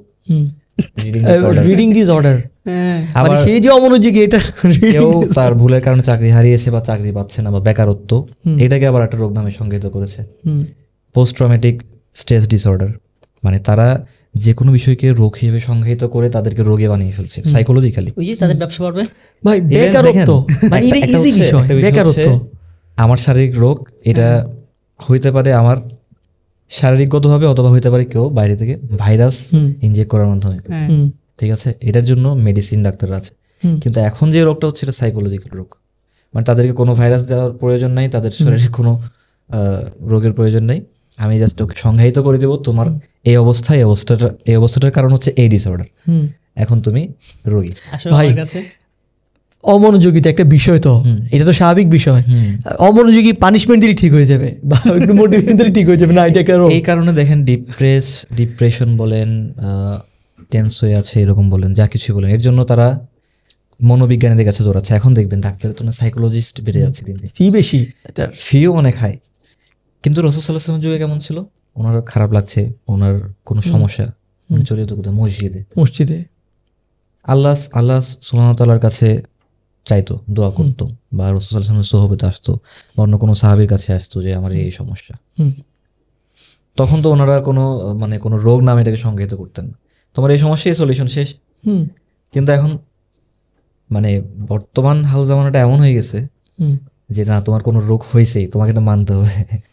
রিডিং ডিসঅর্ডার। আবার সেই যে অমনোযোগী, এটা কেউ তার ভুলের কারণে চাকরি হারিয়েছে বা চাকরি পাচ্ছে না বা বেকারত্ব, এটাকে আবার একটা রোগ নামে সংজ্ঞায়িত করেছে, পোস্ট ট্রমেটিক স্ট্রেস ডিসঅর্ডার। মানে তারা যে কোনো বিষয়কে রোগ হিসেবে সংজ্ঞায়িত করে তাদেরকে রোগে বানিয়ে ফেলছে সাইকোলজিক্যালি। ওই যে তাদের ব্যবসা বাড়বে ভাই, বেকারত্ব, মানে এটা ইজি বিষয়, বেকারত্ব। আমার শারীরিক রোগ, এটা হইতে পারে আমার শারীরিকগতভাবে, অথবা হইতে পারে কেউ বাইরে থেকে ভাইরাস ইনজেক্ট করার মাধ্যমে, ঠিক আছে? এটার জন্য মেডিসিন ডাক্তাররা আছে। কিন্তু এখন যে রোগটা হচ্ছে এটা সাইকোলজিক্যাল রোগ, মানে তাদেরকে কোনো ভাইরাস দেওয়ার প্রয়োজন নাই, তাদের শরীরে কোনো রোগের প্রয়োজন নেই। আমি জাস্ট ওকে সংজ্ঞায়িত করে দেবো, তোমার এই অবস্থাটার কারণ হচ্ছে এই ডিসঅর্ডার, এখন তুমি রোগী। ভাই অমনোযোগিতা একটা বিষয়, তো এটা তো স্বাভাবিক বিষয়। অমনোযোগী পানিশমেন্ট দিলে ঠিক হয়ে যাবে বা একটু মোটিভেশন দিলে ঠিক হয়ে যাবে না, এটা কারণ এই কারণে দেখেন ডিপ্রেশন বলেন, টেন্স হয়ে আছে এরকম বলেন, যা কিছু বলেন, এর জন্য তারা মনোবিজ্ঞানীদের কাছে দৌড়াচ্ছে। এখন দেখবেন ডাক্তারের তো সাইকোলজিস্ট বেড়ে যাচ্ছে দিন দিন, ফি বেশি, ফিও অনেক হাই। কিন্তু রাসূল সাল্লাল্লাহু আলাইহি ওয়াসাল্লামের যুগে কেমন ছিল? ওনার খারাপ লাগছে, ওনার কোনো সমস্যা, উনি চলে যেত কোথায়? মসজিদে আল্লাহ সুবহানাহু ওয়া তাআলার কাছে চাইতো, দোয়া করতো, বা রাসূল সাল্লাল্লাহু আলাইহি ওয়াসাল্লামের সোহবতে আসতো, বা অন্য কোনো সাহাবীর কাছে আসতো যে আমার এই সমস্যা। তখন তো ওনারা কোনো রোগ নামে এটাকে সংজ্ঞায়িত করতেন না, তোমার এই সমস্যা, এই সলিউশন শেষ। কিন্তু এখন মানে বর্তমান হাল জামানাটা এমন হয়ে গেছে যে না, তোমার কোনো রোগ হয়েছেই, তোমাকে এটা মানতে হবে।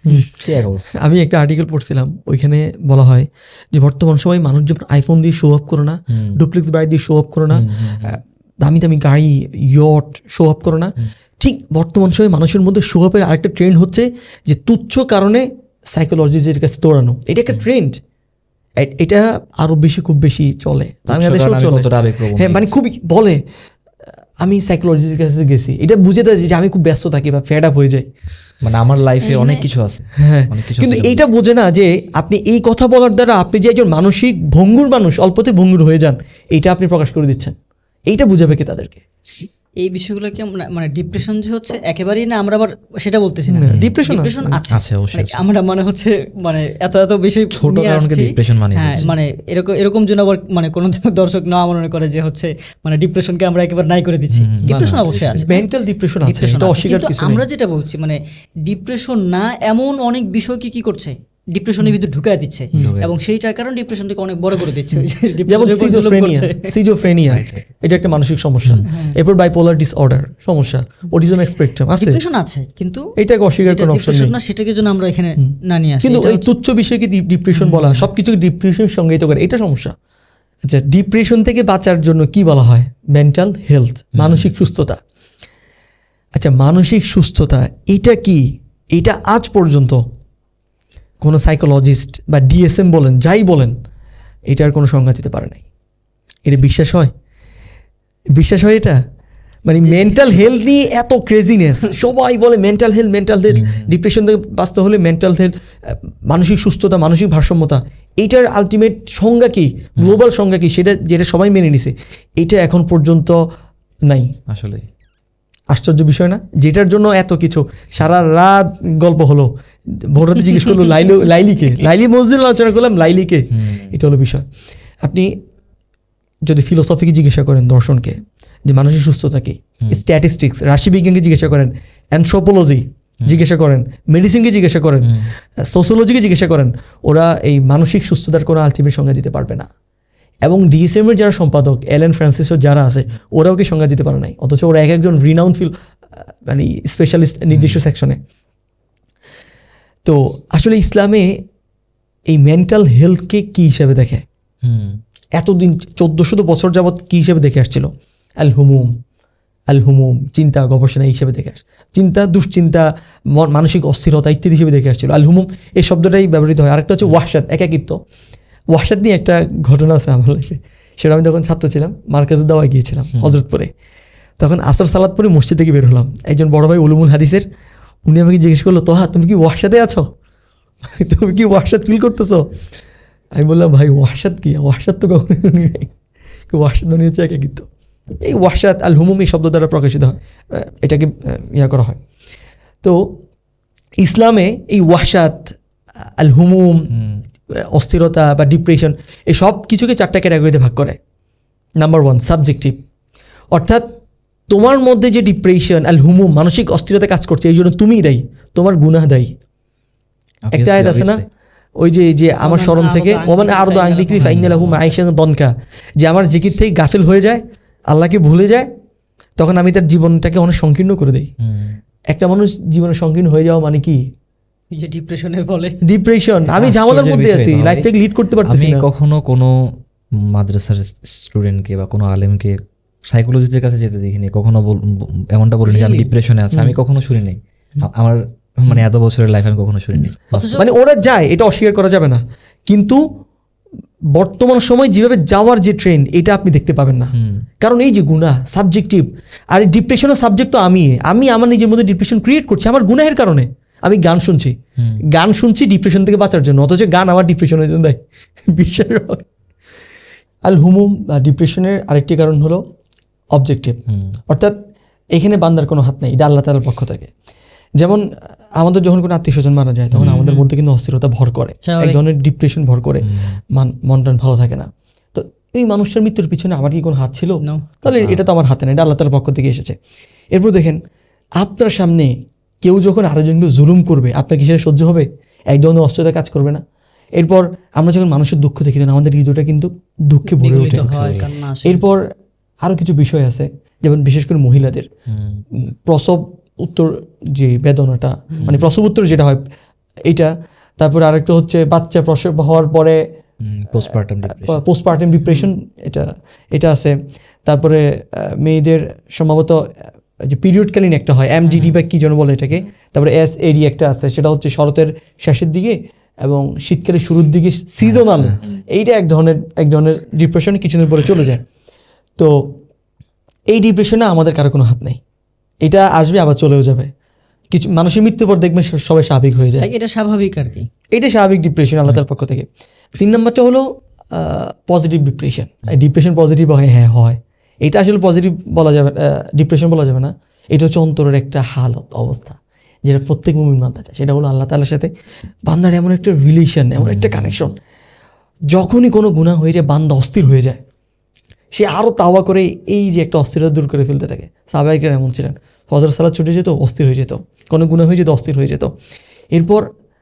আমি একটা আর্টিকেল পড়ছিলাম, ওইখানে বলা হয় যে বর্তমান সময় মানুষ যখন আইফোন দিয়ে শো অফ করো না, ডুপ্লেক্স বাড়ি দিয়ে শো অফ করো না, দামি দামি গাড়ি, ইয়ট শো অফ করো না, ঠিক বর্তমান সময় মানুষের মধ্যে শো অফের আরেকটা ট্রেন্ড হচ্ছে যে তুচ্ছ কারণে সাইকোলজিস্টের কাছে দৌড়ানো। এটা একটা ট্রেন্ড, এটা আরো খুব বেশি চলে বাংলাদেশেও চলে। হ্যাঁ, মানে খুবই বলে আমি সাইকোলজিস্টের কাছে গেছি, এটা বুঝে দেয় যে আমি খুব ব্যস্ত থাকি বা ফেড আপ হয়ে যাই, মানে আমার লাইফে অনেক কিছু আছে। হ্যাঁ, কিন্তু এইটা বোঝে না যে আপনি এই কথা বলার দ্বারা আপনি যে একজন মানসিক ভঙ্গুর মানুষ, অল্পতে ভঙ্গুর হয়ে যান, এইটা আপনি প্রকাশ করে দিচ্ছেন। এইটা বুঝাবে কি তাদেরকে? এই বিষয়গুলোকে মানে ডিপ্রেশন যে হচ্ছে একেবারেই না, আমরা আবার সেটা বলতেছি না, ডিপ্রেশন আছে আমরা মানে হচ্ছে মানে এত এত বেশি ছোট কারণকে ডিপ্রেশন মানে মানে এরকম জন্য আবার মানে কোন দর্শক না মনে করে যে হচ্ছে মানে ডিপ্রেশনকে আমরা একেবারে নাই করে দিচ্ছি। ডিপ্রেশন অবশ্যই আছে, মেন্টাল ডিপ্রেশন আছে, এটা অস্বীকার কিছু নেই। আমরা যেটা বলছি মানে ডিপ্রেশন না এমন অনেক বিষয়কে কি করছে ডিপ্রেশনের ভিতরে ঢুকায় দিচ্ছে, এবং সেইটার কারণ ডিপ্রেশন থেকে অনেক বড় করে দিচ্ছে। যেমন সিজোফ্রেনিয়া, এটা একটা মানসিক সমস্যা। এরপর বাইপোলার ডিসঅর্ডার সমস্যা, অটিজম স্পেকট্রাম আছে, ডিপ্রেশন আছে, কিন্তু এটাকে অস্বীকার করার অপশন নেই না, সেটাকে জন্য আমরা এখানে না নিয়ে আসি। কিন্তু এই তুচ্ছ বিষয়কে ডিপ্রেশন বলা, সবকিছুকে ডিপ্রেশনের সংজ্ঞায়িত করে, এটা সমস্যা। আচ্ছা, ডিপ্রেশন থেকে বাঁচার জন্য কি বলা হয়? মেন্টাল হেলথ, মানসিক সুস্থতা। আচ্ছা, মানসিক সুস্থতা এটা কি? এটা আজ পর্যন্ত কোনো সাইকোলজিস্ট বা ডিএসএম বলেন, যাই বলেন, এটার কোনো সংজ্ঞা দিতে পারে নাই। এটা বিশ্বাস হয়? বিশ্বাস হয় এটা? মানে মেন্টাল হেলথ নিয়ে এত ক্রেজিনেস, সবাই বলে মেন্টাল হেলথ, ডিপ্রেশন থেকে বাঁচতে হলে মেন্টাল হেলথ, মানসিক সুস্থতা, মানসিক ভারসাম্যতা, এইটার আলটিমেট সংজ্ঞা কি, গ্লোবাল সংজ্ঞা কি, সেটা যেটা সবাই মেনে নিছে, এটা এখন পর্যন্ত নাই। আসলে আশ্চর্য বিষয় না? যেটার জন্য এত কিছু, সারা রাত গল্প হলো, ভোররাতে জিজ্ঞেস করলো লাইলি মসজিদ আলোচনা করলাম, লাইলিকে, এটা হলো বিষয়। আপনি যদি ফিলোসফিকে জিজ্ঞাসা করেন, দর্শনকে, যে মানসিক সুস্থতা কি, স্ট্যাটিস্টিক্স, রাশিবিজ্ঞানকে জিজ্ঞাসা করেন, অ্যানথ্রোপোলজি জিজ্ঞাসা করেন, মেডিসিনকে জিজ্ঞাসা করেন, সোশিওলজিকে জিজ্ঞাসা করেন, ওরা এই মানসিক সুস্থতার কোনো আলটিমেট সংজ্ঞা দিতে পারবে না। এবং ডিএসএমের যারা সম্পাদক, এলেন ফ্রান্সিসও যারা আছে, ওরাও কি সংজ্ঞা দিতে পারে নাই, অথচ ওরা এক একজন রিনাউন্ড মানে স্পেশালিস্ট নির্দিষ্ট সেকশনে। তো আসলে ইসলামে এই মেন্টাল হেলথকে কি হিসাবে দেখে? এতদিন 1400 বছর যাবৎ কি হিসেবে দেখে আসছিল? আল হুমুম, চিন্তা, গবেষণা হিসেবে দেখে আসছে। চিন্তা, দুশ্চিন্তা, মানসিক অস্থিরতা ইত্যাদি হিসেবে দেখে আসছিল। আল হুমুম এই শব্দটাই ব্যবহৃত হয়। আরেকটা হচ্ছে ওয়াহশাত, একাকিত্ব। ওয়াহশাত নিয়ে একটা ঘটনা আছে আমার লাইফে। সেটা আমি যখন ছাত্র ছিলাম, মার্কাজে দাওয়ায় গিয়েছিলাম হজরতপুরে। তখন আসর সালাত পরে মসজিদ থেকে বের হলাম। একজন বড় ভাই উলুমুল হাদিসের, উনি আমাকে জিজ্ঞেস করলো, তোহা তুমি কি ওয়াহশাতে আছো? তুমি কি ওয়াহশাত ফিল করতেছো? আমি বললাম, ভাই ওয়াহশাত কি? ওয়াহশাত তো কখনো নেই। ওয়াহশাত মানে হচ্ছে একাকিত্ব। এই ওয়াহশাত, আল হুমুম এই শব্দ দ্বারা প্রকাশিত হয়, এটাকে করা হয়। তো ইসলামে এই ওয়াহশাত, আল হুমুম, অস্থিরতা বা ডিপ্রেশন, এই সব কিছুকে 4টা ক্যাটাগরিতে ভাগ করে। নাম্বার 1 সাবজেক্টিভ, অর্থাৎ তোমার মধ্যে যে ডিপ্রেশন, আল হুমুম, মানসিক অস্থিরতা কাজ করছে, এই জন্য তুমিই দায়ী, তোমার গুনাহ দায়ী। একটা আয়াত আছে না, ওই যে আমার স্মরণ থেকে, ওমান আরদু আন যিকরি ফাইন্না লাহু মাঈশাতান দনকা, যে আমার জিকির থেকে গাফিল হয়ে যায়, আল্লাহকে ভুলে যায়, তখন আমি তার জীবনটাকে অনেক সংকীর্ণ করে দেই। একটা মানুষ জীবনে সংকীর্ণ হয়ে যাওয়া মানে কি? যে ডিপ্রেশনে বলে, ডিপ্রেশন, আমি ঝামেলার মধ্যে আছি, লাইফটাকে লিড করতে পারতেছি না। কখনো কোনো মাদ্রাসার স্টুডেন্টকে বা কোনো আলেমকে সাইকোলজিস্টের কাছে যেতে দেখিনি, কখনো এমনটা বলিনি যে আমি ডিপ্রেশনে আছি, আমি কখনো শুনিনি। আমার মানে এত বছরের লাইফ আমি কখনো শুনিনি। মানে ওরা যায়, এটা অস্বীকার করা যাবে না, কিন্তু বর্তমান সময় যেভাবে যাওয়ার যে ট্রেন্ড, এটা আপনি দেখতে পাবেন না। কারণ এই যে গুনাহ সাবজেক্টিভ, আর এই ডিপ্রেশনের সাবজেক্ট তো আমি আমার নিজের মধ্যে ডিপ্রেশন ক্রিয়েট করছি আমার গুনাহের কারণে। আমি গান শুনছি ডিপ্রেশন থেকে বাঁচার জন্য, অথচ গান আমার ডিপ্রেশনের জন্য দেয়। বিশ্বাস হয়। আল হুমুম বা ডিপ্রেশনের আরেকটি কারণ হলো অবজেক্টিভ, অর্থাৎ এখানে বান্দার কোনো হাত নেই, এটা আল্লাহ তাআলার পক্ষ থেকে। যেমন আমাদের যখন কোনো আত্মীয় স্বজন মারা যায়, তখন আমাদের মধ্যে কিন্তু অস্থিরতা ভর করে, এক ধরনের ডিপ্রেশন ভর করে, মন টান ভালো থাকে না। তো এই মানুষটার মৃত্যুর পিছনে আমার কি কোনো হাত ছিল? তাহলে এটা তো আমার হাতে না, এটা আল্লাহ তাআলার পক্ষ থেকে এসেছে। এরপর দেখেন, আপনার সামনে কেউ যখন আরেকজনকে জুলুম করবে, আপনার কি সেটা সহ্য হবে? এক ধরনের অস্থিরতা কাজ করবে না? এরপর আমরা যখন মানুষের দুঃখ দেখি, আমাদের হৃদয়টা কিন্তু দুঃখে ভরে ওঠে। এরপর আরও কিছু বিষয় আছে, যেমন বিশেষ করে মহিলাদের প্রসব উত্তর যে বেদনাটা, মানে প্রসব উত্তর যেটা হয় এইটা। তারপর আরেকটা হচ্ছে বাচ্চা প্রসব হওয়ার পরে পোস্টপার্টাম ডিপ্রেশন, এটা আছে। তারপরে মেয়েদের সম্ভবত যে পিরিয়ডকালীন একটা হয়, MDD বা কি যেন বলে এটাকে। তারপরে SAD একটা আছে, সেটা হচ্ছে শরতের শেষের দিকে এবং শীতকালের শুরুর দিকে, সিজনাল। এইটা এক ধরনের ডিপ্রেশনে কিছুদিন পরে চলে যায়। তো এই ডিপ্রেশনে আমাদের কারো কোনো হাত নেই, এটা আসবে আবার চলেও যাবে। কিছু মানুষের মৃত্যুর পর দেখবেন সবাই স্বাভাবিক হয়ে যায়, এটা স্বাভাবিক আর কি, এটা স্বাভাবিক ডিপ্রেশন আল্লাহ তাআলার পক্ষ থেকে। 3 নম্বরটা হলো পজিটিভ ডিপ্রেশন। ডিপ্রেশন পজিটিভ হয়? হ্যাঁ হয়। এটা আসলে পজিটিভ বলা যাবে, ডিপ্রেশন বলা যাবে না, এটা হচ্ছে অন্তরের একটা হালত অবস্থা যেটা প্রত্যেক মুমিন বান্দা চায়। সেটা হলো আল্লাহ তাআলার সাথে বান্দার এমন একটা রিলেশন, এমন একটা কানেকশন, যখনই কোনো গুনাহ হয়ে যায় বান্দা অস্থির হয়ে যায়, সে আরও তাওবা করে এই যে একটা অস্থিরতা দূর করে ফেলতে থাকে। সাহাবায়ে কেরাম এমন ছিলেন, ফজর সালাত ছুটে যেত অস্থির হয়ে যেত, কোনো গুনাহ হয়ে যেত অস্থির হয়ে যেত। এরপর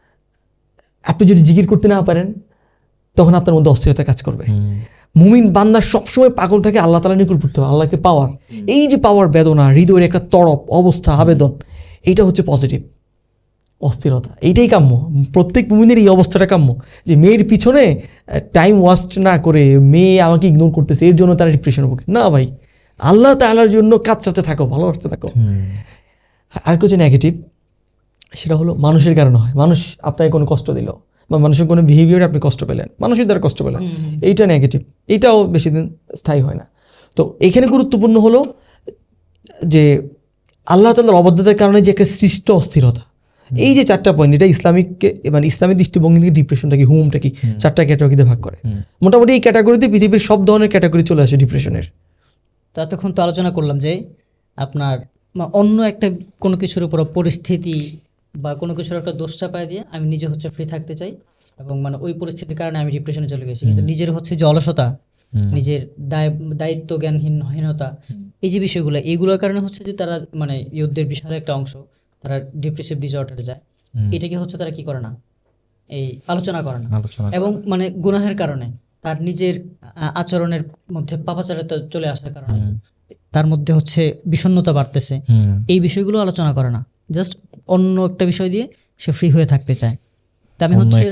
আপনি যদি জিকির করতে না পারেন তখন আপনার মধ্যে অস্থিরতা কাজ করবে। মুমিন বান্দা সবসময় পাগল থাকে আল্লাহ তাআলার নিকট পড়তে হবে, আল্লাহকে পাওয়ার। এই যে পাওয়ার বেদনা, হৃদয়ের একটা তড়প অবস্থা, আবেদন, এইটা হচ্ছে পজিটিভ অস্থিরতা। এইটাই কাম্য, প্রত্যেক মুমিনের এই অবস্থাটা কাম্য, যে মেয়ের পিছনে টাইম ওয়াস্ট না করে মেয়ে আমাকে ইগনোর করতেছে এর জন্য তারা ডিপ্রেশন হবে না। ভাই, আল্লাহ তাআলার জন্য কাতরাতে থাকো, ভালোবাসতে থাকো। আর কিছু নেগেটিভ, সেটা হলো মানুষের কারণে হয়। মানুষ আপনাকে কোনো কষ্ট দিল বা মানুষের কোনো বিহেভিয়ারে আপনি কষ্ট পেলেন, মানুষের দ্বারা কষ্ট পেলেন, এইটা নেগেটিভ, এইটাও বেশি দিন স্থায়ী হয় না। তো এখানে গুরুত্বপূর্ণ হলো যে আল্লাহ তাআলার অবাধ্যতার কারণে যে একটা সৃষ্ট অস্থিরতা, এই যে 4টা পয়েন্ট, এটা ইসলামিককে মানে ইসলামিক দৃষ্টিভঙ্গি থেকে ডিপ্রেশনটা কি, হুমটা কি, 4টা ক্যাটাগরিতে ভাগ করে। মোটামুটি এই ক্যাটাগরিতে পৃথিবীর সব ধরনের ক্যাটাগরি চলে আসে ডিপ্রেশনের। তা তখন তো আলোচনা করলাম যে আপনার অন্য একটা কোনো কিছুর উপর পরিস্থিতি বা কোনো কিছুর একটা দোষ চাপায় দিয়ে আমি নিজে হচ্ছে ফ্রি থাকতে চাই, এবং মানে ওই পরিস্থিতির কারণে আমি ডিপ্রেশনে চলে গেছি। কিন্তু নিজের হচ্ছে যে অলসতা, নিজের দায়িত্ব জ্ঞানহীনতা, এই যে বিষয়গুলো, এইগুলোর কারণে হচ্ছে যে তারা মানে ইউথদের বিশাল একটা অংশ তারা ডিপ্রেসিভ ডিসঅর্ডারে যায়। এটাকে হচ্ছে তারা কি করে না, এই আলোচনা করে না, এবং মানে গুনাহের কারণে তার নিজের আচরণের মধ্যে পাপাচারিতা চলে আসার কারণে তার মধ্যে হচ্ছে বিষণ্ণতা বাড়তেছে, এই বিষয়গুলো আলোচনা করে না, জাস্ট অন্য একটা বিষয় দিয়ে সে ফ্রি হয়ে থাকতে চায়। তা আমি হচ্ছে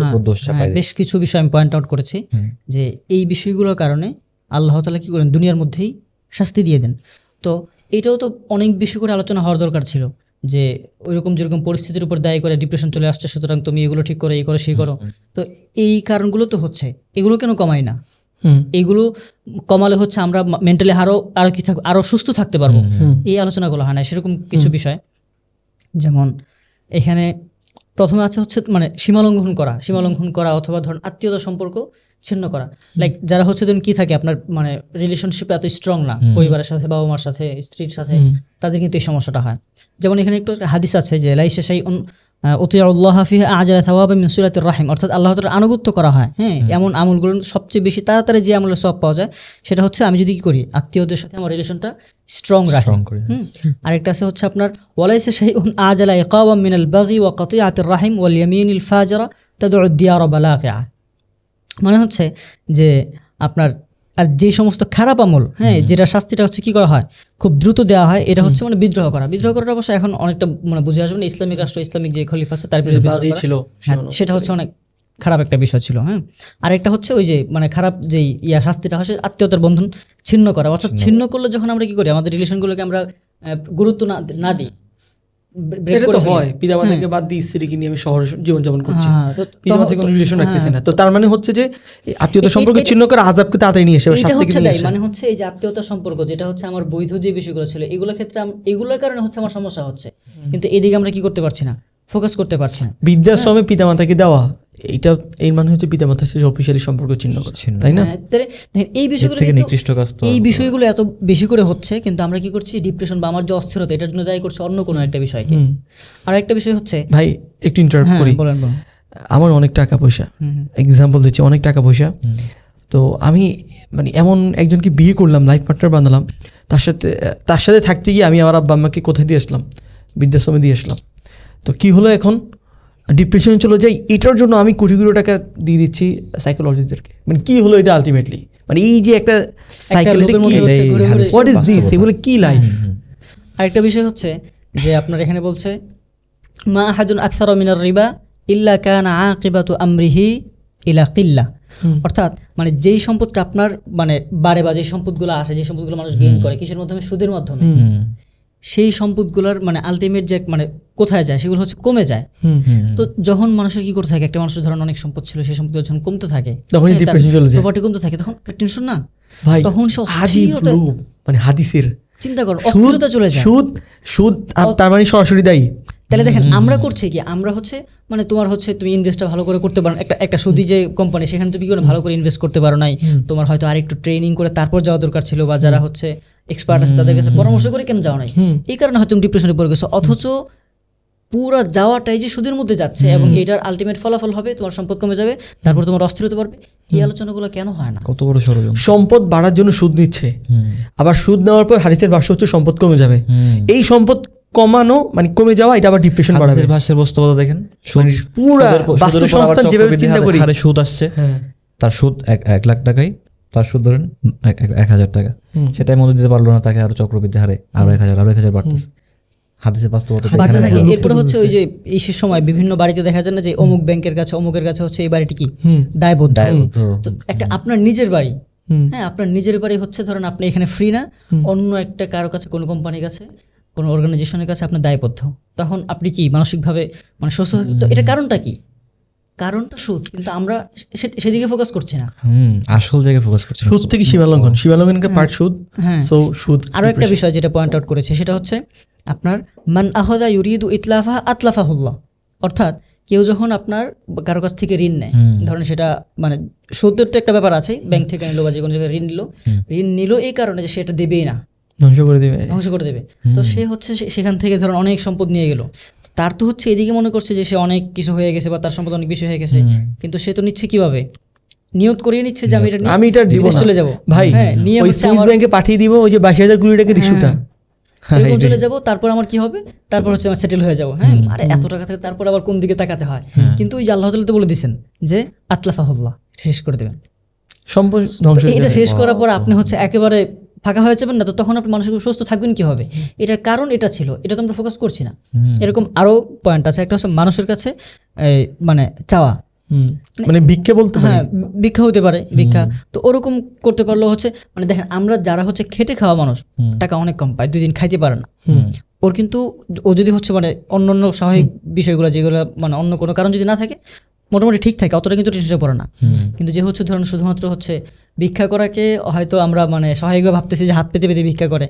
বেশ কিছু বিষয় আমি পয়েন্ট আউট করেছি যে এই বিষয়গুলোর কারণে আল্লাহ তাআলা কি করেন, দুনিয়ার মধ্যেই শাস্তি দিয়ে দেন। তো এইটাও তো অনেক বেশি করে আলোচনা হওয়ার দরকার ছিল, যে ওইরকম যেরকম পরিস্থিতির উপর দায়ী করে ডিপ্রেশন চলে আসছে, সুতরাং তুমি এগুলো ঠিক করো, এই করো, সেই করো। তো এই কারণগুলো তো হচ্ছে, এগুলো কেন কমাই না? এইগুলো কমালে হচ্ছে আমরা মেন্টালি আরো কি থাকবো, আরো সুস্থ থাকতে পারবো। এই আলোচনাগুলো হয় না, সেরকম কিছু বিষয়। যেমন এখানে প্রথমে আছে হচ্ছে মানে সীমা লঙ্ঘন করা অথবা ধরুন আত্মীয়তা সম্পর্ক ছিন্ন করা। লাইক যারা হচ্ছে ধরুন কি থাকে আপনার মানে রিলেশনশিপ এত স্ট্রং না, পরিবারের সাথে, বাবা মার সাথে, স্ত্রীর সাথে, তাদের কিন্তু এই সমস্যাটা হয়। যেমন এখানে একটু হাদিস আছে যে লাইসা শাইউন উতিউল্লাহ ফিহি আজলা সাওয়াবা মিন সিলাতির রাহিম, অর্থাৎ আল্লাহ তাআলার আনুগত্য করা হয়। হ্যাঁ, এমন আমলগুলো সবচেয়ে বেশি তাড়াতাড়ি যে আমলের সওয়াব পাওয়া যায় সেটা হচ্ছে আমি যদি কি করি, আত্মীয়দের সাথে আমার রিলেশনটা স্ট্রং রাখি। আরেকটা আছে হচ্ছে আপনার ওয়ালাইসা শাইউন আজলা ইকাওয়া মিনাল বাগি ওয়া কাতিআতির রাহিম ওয়াল ইয়ামিনিল ফাজিরা তাদউ আদ-দিয়ার বালাগিআ, মানে হচ্ছে যে আপনার আর যে সমস্ত খারাপ আমল, হ্যাঁ, যেটা শাস্তিটা হচ্ছে কি করা হয়, খুব দ্রুত দেওয়া হয়, এটা হচ্ছে মানে বিদ্রোহ করাটা অবশ্য এখন অনেকটা মানে বুঝে আসবে না। ইসলামিক রাষ্ট্র, ইসলামিক যে খলিফা আছে তার বিরুদ্ধে ছিল, সেটা হচ্ছে অনেক খারাপ একটা বিষয় ছিল। হ্যাঁ, আরেকটা হচ্ছে ওই যে মানে খারাপ যে শাস্তিটা হয় আত্মীয়তার বন্ধন ছিন্ন করা, অর্থাৎ ছিন্ন করলে যখন আমরা কি করি, আমাদের রিলেশনগুলোকে আমরা গুরুত্ব না দিই, এটা তো হয়, পিতামাতাকে বাদ দিয়ে স্ত্রীকে নিয়ে আমি শহরে জীবনযাপন করছি, পিতামাতার কোনো রিলেশন রাখতেছি না, তো তার মানে হচ্ছে যে আত্মীয়তা সম্পর্ক ছিন্ন করে আযাবকে তাড়াতাড়ি নিয়ে এসে মানে হচ্ছে এই যে আত্মীয়তা সম্পর্ক যেটা হচ্ছে আমার বৈধ যে বিষয়গুলো ছিল এগুলোর ক্ষেত্রে এগুলোর কারণে হচ্ছে আমার সমস্যা হচ্ছে, কিন্তু এদিকে আমরা কি করতে পারছি না, ফোকাস করতে পারছি না। বৃদ্ধাশ্রমে পিতামাতাকে দেওয়া, এইটা এর মানে হচ্ছে পিতামাতার সাথে অফিসিয়ালি সম্পর্ক ছিন্ন করছে, তাই না? এই বিষয়গুলো এত বেশি করে হচ্ছে, কিন্তু আমরা কি করছি, ডিপ্রেশন বা আমার যে অস্থিরতা এটার জন্য দায়ী করছি অন্য কোনো একটা বিষয়কে। আর একটা বিষয় হচ্ছে, ভাই একটু ইন্টারাপ্ট করি, আমার অনেক টাকা পয়সা, এক্সাম্পল দিচ্ছি, অনেক টাকা পয়সা, তো আমি মানে এমন একজনকে বিয়ে করলাম, লাইফ পার্টনার বানালাম, তার সাথে থাকতে গিয়ে আমি আমার আব্বা আম্মাকে কোথায় দিয়ে আসলাম, বৃদ্ধাশ্রমে দিয়ে আসলাম। তো কি হলো, এখন ডিপ্রেশনে চলে যাই, এটার জন্য আমি কোটি কোটি টাকা দিয়ে দিচ্ছি সাইকোলজিস্টদেরকে। মানে কি হলো এটা আলটিমেটলি, মানে এই যে একটা সাইকেল, হোয়াট ইজ দিস, এগুলো কি লাইফ? আরেকটা বিষয় হচ্ছে যে আপনার এখানে বলছে মা আহাদুন আকসারু মিনার রিবা ইল্লা কানা আকিবাতু আমরিহি ইলা কিল্লা, অর্থাৎ মানে যেই সম্পদটা আপনার মানে বাড়ে বা যে সম্পদগুলো আসে, যে সম্পদগুলো মানুষ গেইন করে কিসের মাধ্যমে, সুদের মাধ্যমে, সেই সম্পদগুলোর মানে আলটিমেট যে মানে কোথায় যায়, সেগুলো হচ্ছে কমে যায়। তো যখন মানুষের কি করতে থাকে, একটা মানুষের ধরেন অনেক সম্পদ ছিল, সেই সম্পদ যখন কমতে থাকে, তখন ডিপ্রেশন চলে যায়, প্রপার্টি কমতে থাকে, তখন টেনশন না ভাই, তখন সব মানে হাদিসের চিন্তা করো, অস্থিরতা চলে যায়। সুদ আর তার মানে সরাসরি দায়ী তাহলে দেখেন আমরা করছি কি, আমরা হচ্ছে মানে তোমার হচ্ছে তুমি ইনভেস্টটা ভালো করে করতে পারো, একটা সুদি যে কোম্পানি সেখানে তুমি কি করে ভালো করে ইনভেস্ট করতে পারো নাই, তোমার হয়তো আরেকটু ট্রেনিং করে তারপর যাওয়া দরকার ছিল, বা যারা হচ্ছে এক্সপার্ট আছে তাদের কাছে পরামর্শ করে কেন যাওয়া নাই, এই কারণে হয়তো তুমি ডিপ্রেশনে পড়ে গেছো। অথচ পুরো যাওয়াটাই যে সুদের মধ্যে যাচ্ছে এবং এটার আলটিমেট ফলাফল হবে তোমার সম্পদ কমে যাবে, তারপর তোমার অস্থিরতা বাড়বে, এই আলোচনাগুলো কেন হয় না? কত বড় ষড়যন্ত্র। সম্পদ বাড়ার জন্য সুদ নিচ্ছে, আবার সুদ নেওয়ার পর হাদিসের ভাষ্য হচ্ছে সম্পদ কমে যাবে। এই সম্পদ কমানো মানে কমে যাওয়া, এটা আবার ডিপ্রেশন বাড়াবে। ভাষ্যের বাস্তবতা দেখেন, পুরা বাস্তব সংস্থান যেভাবে চিন্তা করি, হারে সুদ আসছে, তার সুদ 1 লাখ টাকায় তার সুদ ধরেন 1,000 টাকা, সেটাই মধ্যে দিতে পারলো না, তাকে আরো চক্রবৃদ্ধি হারে আরো 1,000 বাড়তেছে। হাদিসের বাস্তবতা এরপরে হচ্ছে ওই যে এই সময় বিভিন্ন বাড়িতে দেখা যায় না যে অমুক ব্যাংকের কাছে অমুকের কাছে হচ্ছে এই বাড়িটি কি দায়বদ্ধ। তো একটা আপনার নিজের বাড়ি, হ্যাঁ আপনার নিজের বাড়ি হচ্ছে ধরেন আপনি এখানে ফ্রি না, অন্য একটা কারো কাছে কোনো কোম্পানির কাছে কোনো অর্গানাইজেশনের কাছে আপনার দায়বদ্ধ, তখন আপনি কি মানসিকভাবে মানে সুস্থ থাকতে? তো এটা কারণটা কি? কারণটা সুদ, কিন্তু আমরা সেদিকে ফোকাস করছি না, আসল জায়গায় ফোকাস করছি। সুদ থেকে সীমালঙ্ঘন, সীমালঙ্ঘনের পার্ট সুদ। সো সুদ। আরো একটা বিষয় যেটা পয়েন্ট আউট করেছে সেটা হচ্ছে আপনার মান আখাযা ইউরিদু ইতলাফা আতলাফাহুল্লাহ, অর্থাৎ কেউ যখন আপনার কারো কাছ থেকে ঋণ নেয়, ধরেন সেটা মানে সুদের তো একটা ব্যাপার আছে, ব্যাংক থেকে নিলো বা যে কোনো জায়গায় ঋণ নিল এই কারণে যে সেটা দেবেই না, ধ্বংস করে দেবে। তো সে হচ্ছে সেখান থেকে ধরেন অনেক সম্পদ নিয়ে গেল, তার তো হচ্ছে এদিকে মনে করছে যে সে অনেক কিছু হয়ে গেছে বা তার সম্পদ অনেক বেশি হয়ে গেছে, কিন্তু সে তো নিচ্ছে কিভাবে, নিয়ত করিয়ে নিচ্ছে যে আমি এটা বিদেশ চলে যাবো ভাই, নিয়ে হচ্ছে আমার ব্যাংকে পাঠিয়ে দিব ওই যে 22,000 কোটি টাকার ইস্যুটা, চলে যাবো, তারপর আমার কি হবে, তারপর হচ্ছে আমার সেটেল হয়ে যাবো। হ্যাঁ আরে এত টাকা থেকে তারপর আবার কোন দিকে তাকাতে হয়, কিন্তু ওই যে আল্লাহ তাআলা তো বলে দিয়েছেন যে আতলাফাহুল্লাহ, শেষ করে দেবেন সম্পদ ধ্বংস। এটা শেষ করার পর আপনি হচ্ছে একেবারে ফাঁকা হয়ে যাবেন না, তো তখন আপনি মানসিক সুস্থ থাকবেন কি হবে? এটার কারণ এটা ছিল, এটা তো আমরা ফোকাস করছি না। এরকম আরো পয়েন্ট আছে, একটা হচ্ছে মানুষের কাছে মানে চাওয়া, মানে ভিক্ষা বলতে, হ্যাঁ ভিক্ষা হতে পারে, ভিক্ষা তো ওরকম করতে পারলেও হচ্ছে মানে দেখেন আমরা যারা হচ্ছে খেটে খাওয়া মানুষ, টাকা অনেক কম পায়, 2 দিন খাইতে পারে না, ওর কিন্তু ও যদি হচ্ছে মানে অন্য স্বাভাবিক বিষয়গুলো যেগুলো মানে অন্য কোনো কারণ যদি না থাকে মোটামুটি ঠিক থাকে, অতটা কিন্তু টেনশনে পড়ে না। কিন্তু যে হচ্ছে ধরেন শুধুমাত্র হচ্ছে ভিক্ষা করাকে হয়তো আমরা মানে সহায়ক ভাবতেছি যে হাত পেতে পেতে ভিক্ষা করে,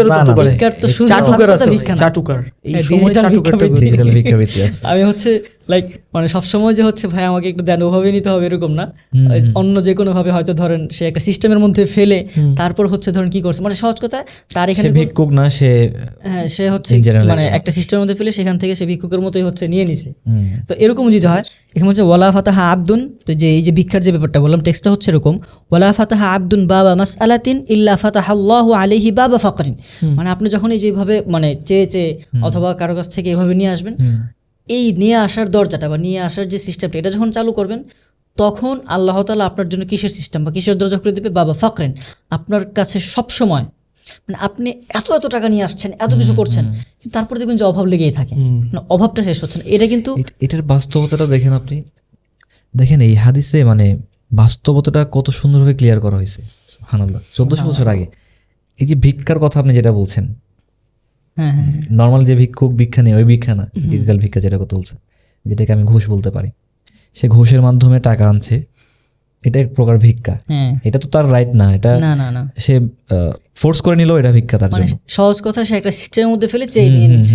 আমি হচ্ছে লাইক মানে সবসময় যে হচ্ছে ভাই আমাকে একটু দেন ওভাবে নিতে হবে এরকম না, অন্য যে কোনো ভাবে হয়তো ধরেন সে একটা সিস্টেমের মধ্যে ফেলে তারপর হচ্ছে ধরেন কি করছে, মানে সহজ কথা তার এখানে ভিক্ষুক না সে, হ্যাঁ সে হচ্ছে মানে একটা সিস্টেমের মধ্যে ফেলে সেখান থেকে সে ভিক্ষুকের মতোই হচ্ছে নিয়ে নিছে। তো এরকম যদি হয় এখানে হচ্ছে ওয়ালা ফাতাহা আবদুন, তো যে এই যে ভিক্ষার যে ব্যাপারটা বললাম টেক্সটটা হচ্ছে এরকম, ওয়ালা ফাতাহা আবদুন বাবা মাসআলাতিন ইল্লা ফাতাহাল্লাহু আলাইহি বাবা ফাকরিন, মানে আপনি যখন এই যেভাবে মানে চেয়ে অথবা কারো কাছ থেকে এভাবে নিয়ে আসবেন, এই নিয়ে আসার দরজাটা বা নিয়ে আসার যে সিস্টেমটা এটা যখন চালু করবেন, তখন আল্লাহ তাআলা আপনার জন্য কিসের সিস্টেম বা কিসের দরজা খুলে দেবে, বাবা ফাকরেন, আপনার কাছে সব সময় মানে আপনি এত টাকা নিয়ে আসছেন, এত কিছু করছেন, কিন্তু তারপরে দেখবেন যে অভাব লেগেই থাকে, মানে অভাবটা শেষ হচ্ছে না। এটা কিন্তু এটার বাস্তবতাটা দেখেন, আপনি দেখেন এই হাদিসে মানে বাস্তবতাটা কত সুন্দরভাবে ক্লিয়ার করা হয়েছে। সুবহানাল্লাহ, 1400 বছর আগে এই যে ভিক্ষার কথা আপনি যেটা বলছেন, নর্মাল যে ভিক্ষুক ভিক্ষা নেই ওই ভিক্ষা না, ডিজিটাল ভিক্ষা যেটা কথা বলছে, যেটাকে আমি ঘুষ বলতে পারি, সে ঘুষের মাধ্যমে টাকা আনছে, এটা এক প্রকার ভিক্ষা। এটা তো তার রাইট না, এটা না সে ফোর্স করে নিল, এটা ভিক্ষা তার জন্য। সহজ কথা সে একটা সিস্টেমের মধ্যে ফেলে চেয়ে নিয়ে নিচ্ছে,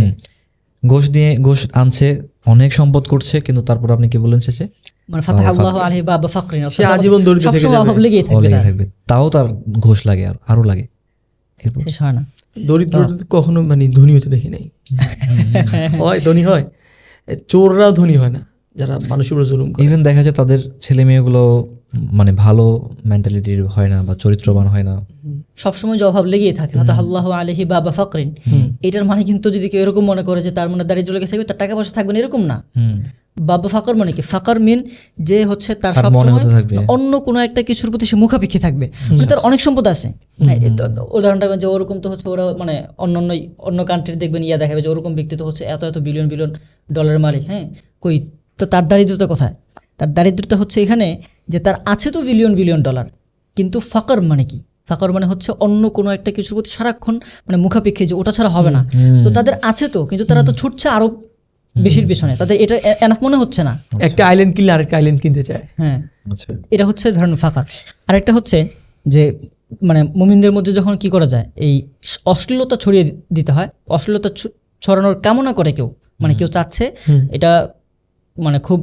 ঘুষ আনছে, অনেক সম্পদ করছে, কিন্তু তারপর আপনি কি বলেন শেষে মানে ফাতাহাল্লাহু আলাইহি বাবা ফাকরিন, সে আজীবন দরিদ্র থেকে যাবে, অভাব লেগেই থাকবে, তাও তার ঘুষ লাগে, আরো লাগে, এরপর শেষ হয় না। দরিদ্র কখনো মানে ধনী হতে দেখি নাই, হয় ধনী হয়, চোররাও ধনী হয় না যারা মানুষের উপর জুলুম করে। ইভেন দেখা যায় তাদের ছেলে মেয়েগুলো মানে ভালো মেন্টালিটির হয় না বা চরিত্রবান হয় না, সবসময় যে অভাব লেগেই থাকে। ফাতাহাল্লাহু আলাইহি বাবা ফাকরিন, এটার মানে কিন্তু যদি কেউ এরকম মনে করে যে তার মানে দারিদ্র লেগে থাকবে, তার টাকা পয়সা থাকবে না, এরকম না। বাবা ফাকর মানে কি, ফাকর মিন যে হচ্ছে তার সব অন্য কোনো একটা কিছুর প্রতি সে মুখাপেক্ষী থাকবে, তার অনেক সম্পদ আছে। উদাহরণটা যে ওরকম তো হচ্ছে ওরা মানে অন্য কান্ট্রি দেখবেন ইয়া দেখাবে যে ওরকম ব্যক্তি তো হচ্ছে এত বিলিয়ন ডলারের মালিক, হ্যাঁ কই তো তার দারিদ্রতা কোথায়? তার দারিদ্রতা হচ্ছে এখানে যে তার আছে তো বিলিয়ন ডলার, কিন্তু ফাকর মানে কি, ফাকর মানে হচ্ছে অন্য কোনো একটা কিছুর প্রতি সারাক্ষণ মানে মুখাপেক্ষী, যে ওটা ছাড়া হবে না। তো তাদের আছে তো, কিন্তু তারা তো ছুটছে আরো বেশির পেছনে, তাদের এটা এনাফ মনে হচ্ছে না। একটা আইল্যান্ড কিনলে আরেকটা আইল্যান্ড কিনতে চায়, হ্যাঁ এটা হচ্ছে ধরেন ফাকার। আরেকটা হচ্ছে যে মানে মুমিনদের মধ্যে যখন কি করা যায়, এই অশ্লীলতা ছড়িয়ে দিতে হয়, অশ্লীলতা ছড়ানোর কামনা করে কেউ মানে কেউ চাচ্ছে এটা, মানে খুব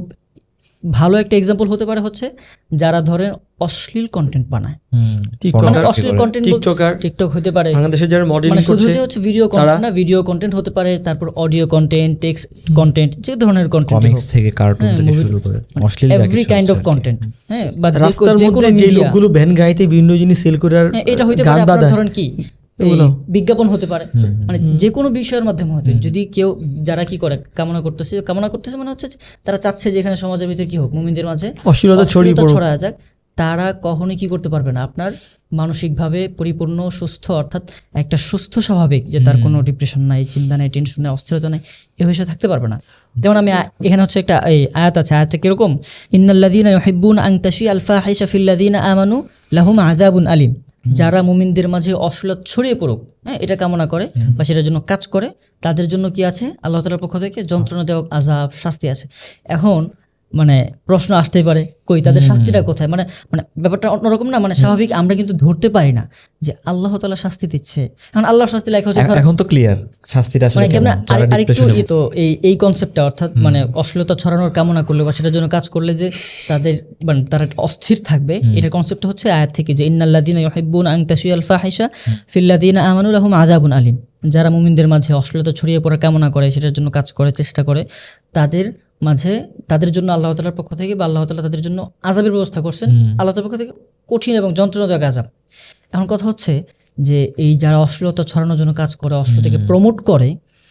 ভালো একটা এক্সাম্পল হতে পারে হচ্ছে যারা ধরেন অশ্লীল কন্টেন্ট বানায়, মানে অশ্লীল কন্টেন্ট, টিকটক হতে পারে, বাংলাদেশের যারা মডেলিং মানে শুধু করছে যে হচ্ছে ভিডিও কন্টেন্ট না, ভিডিও কন্টেন্ট হতে পারে, তারপর অডিও কন্টেন্ট, টেক্সট কন্টেন্ট, যে ধরনের কন্টেন্ট, কমিক্স থেকে কার্টুন থেকে শুরু করে অশ্লীল এভরি কাইন্ড অফ কন্টেন্ট। হ্যাঁ, বা রাস্তার মধ্যে যে লোকগুলো ভ্যান গাড়িতে বিভিন্ন জিনিস সেল করে আর এটা হইতে পারে আপনার ধরেন কি বিজ্ঞাপন হতে পারে, মানে যে কোনো বিষয়ের মাধ্যমে হতে, যদি কেউ যারা কি করে কামনা করতেছে মানে হচ্ছে তারা চাচ্ছে যে এখানে সমাজের ভিতরে কি হোক, মুমিনদের মাঝে অশ্লীলতা ছড়ায় যাক, তারা কখনোই কি করতে পারবে না আপনার মানসিকভাবে পরিপূর্ণ সুস্থ, অর্থাৎ একটা সুস্থ স্বাভাবিক, যে তার কোনো ডিপ্রেশন নাই, চিন্তা নাই, টেনশন নাই, অস্থিরতা নাই, এ বিষয়ে থাকতে পারবে না। যেমন আমি এখানে হচ্ছে একটা এই আয়াত আছে, আয়াতটা কিরকম, ইন্নাল্লাযীনা ইউহিব্বুনা আন তাশিআল ফাহিশা ফিল্লাযীনা আমানু লাহুম আযাবুন আলীম, যারা মুমিনদের মাঝে অশ্লীলতা ছড়িয়ে পড়ুক, হ্যাঁ, এটা কামনা করে বা সেটার জন্য কাজ করে, তাদের জন্য কি আছে আল্লাহ তাআলার পক্ষ থেকে যন্ত্রণা দেওয়া আযাব, শাস্তি আছে। এখন মানে প্রশ্ন আসতেই পারে, কই তাদের শাস্তিটা কোথায়? মানে মানে ব্যাপারটা অন্যরকম না, মানে স্বাভাবিক আমরা কিন্তু ধরতে পারি না যে আল্লাহ তাআলা শাস্তি দিচ্ছে। এখন আল্লাহর শাস্তি লেখা হচ্ছে, এখন তো ক্লিয়ার শাস্তিটা আসলে কেমন, আরেকটু তো এই কনসেপ্টটা, অর্থাৎ মানে অশ্লীলতা ছড়ানোর কামনা করলে বা সেটার জন্য কাজ করলে যে তাদের মানে তারা অস্থির থাকবে, এটা কনসেপ্ট হচ্ছে আয়াত থেকে, যে ইন্নাল্লাযীনা ইউহিব্বুনা আন তাশিআল ফাহিশা ফিল্লাযীনা আমানু লাহুম আযাবুন আলীম, যারা মুমিনদের মাঝে অশ্লীলতা ছড়িয়ে পড়া কামনা করে, সেটার জন্য কাজ করে, চেষ্টা করে, তাদের মাঝে তাদের জন্য আল্লাহ তাআলার পক্ষ থেকে বা আল্লাহ তাআলা তাদের জন্য আযাবের ব্যবস্থা করছেন, আল্লাহ তাআলার পক্ষ থেকে কঠিন এবং যন্ত্রণাদায়ক আযাব। এখন কথা হচ্ছে যে এই যারা অশ্লীলতা ছড়ানোর জন্য কাজ করে, অশ্লীলতাকে প্রমোট করে,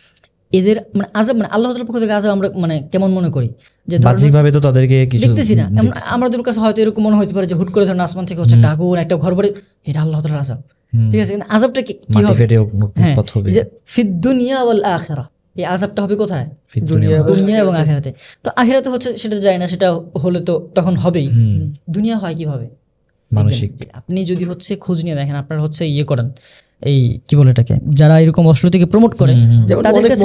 এদের মানে আযাব, মানে আল্লাহ তাআলার পক্ষ থেকে আযাব আমরা মানে কেমন মনে করি, যে বাহ্যিকভাবে তো তাদেরকে কিছু দেখতেছি না, আমাদের কাছে হয়তো এরকম মনে হতে পারে যে হুট করে ধরেন আসমান থেকে হচ্ছে একটা আগুন, একটা ঘর ভরে, এটা আল্লাহ তাআলার আযাব, ঠিক আছে, কিন্তু আযাবটা কি হবে? হ্যাঁ, যে ফিদ দুনিয়া ওয়াল আখিরাহ, এই আযাবটা হবে কোথায়? দুনিয়া এবং আখিরাতে। তো আখিরাতে হচ্ছে সেটা যায় না, সেটা হলে তো তখন হবেই। দুনিয়া হয় কিভাবে? মানসিক। আপনি যদি হচ্ছে খোঁজ নিয়ে দেখেন, আপনার হচ্ছে ইয়ে করেন, এই কি বলে এটাকে, যারা এরকম অশ্লীলতাকে প্রমোট করে, তাদের কাছে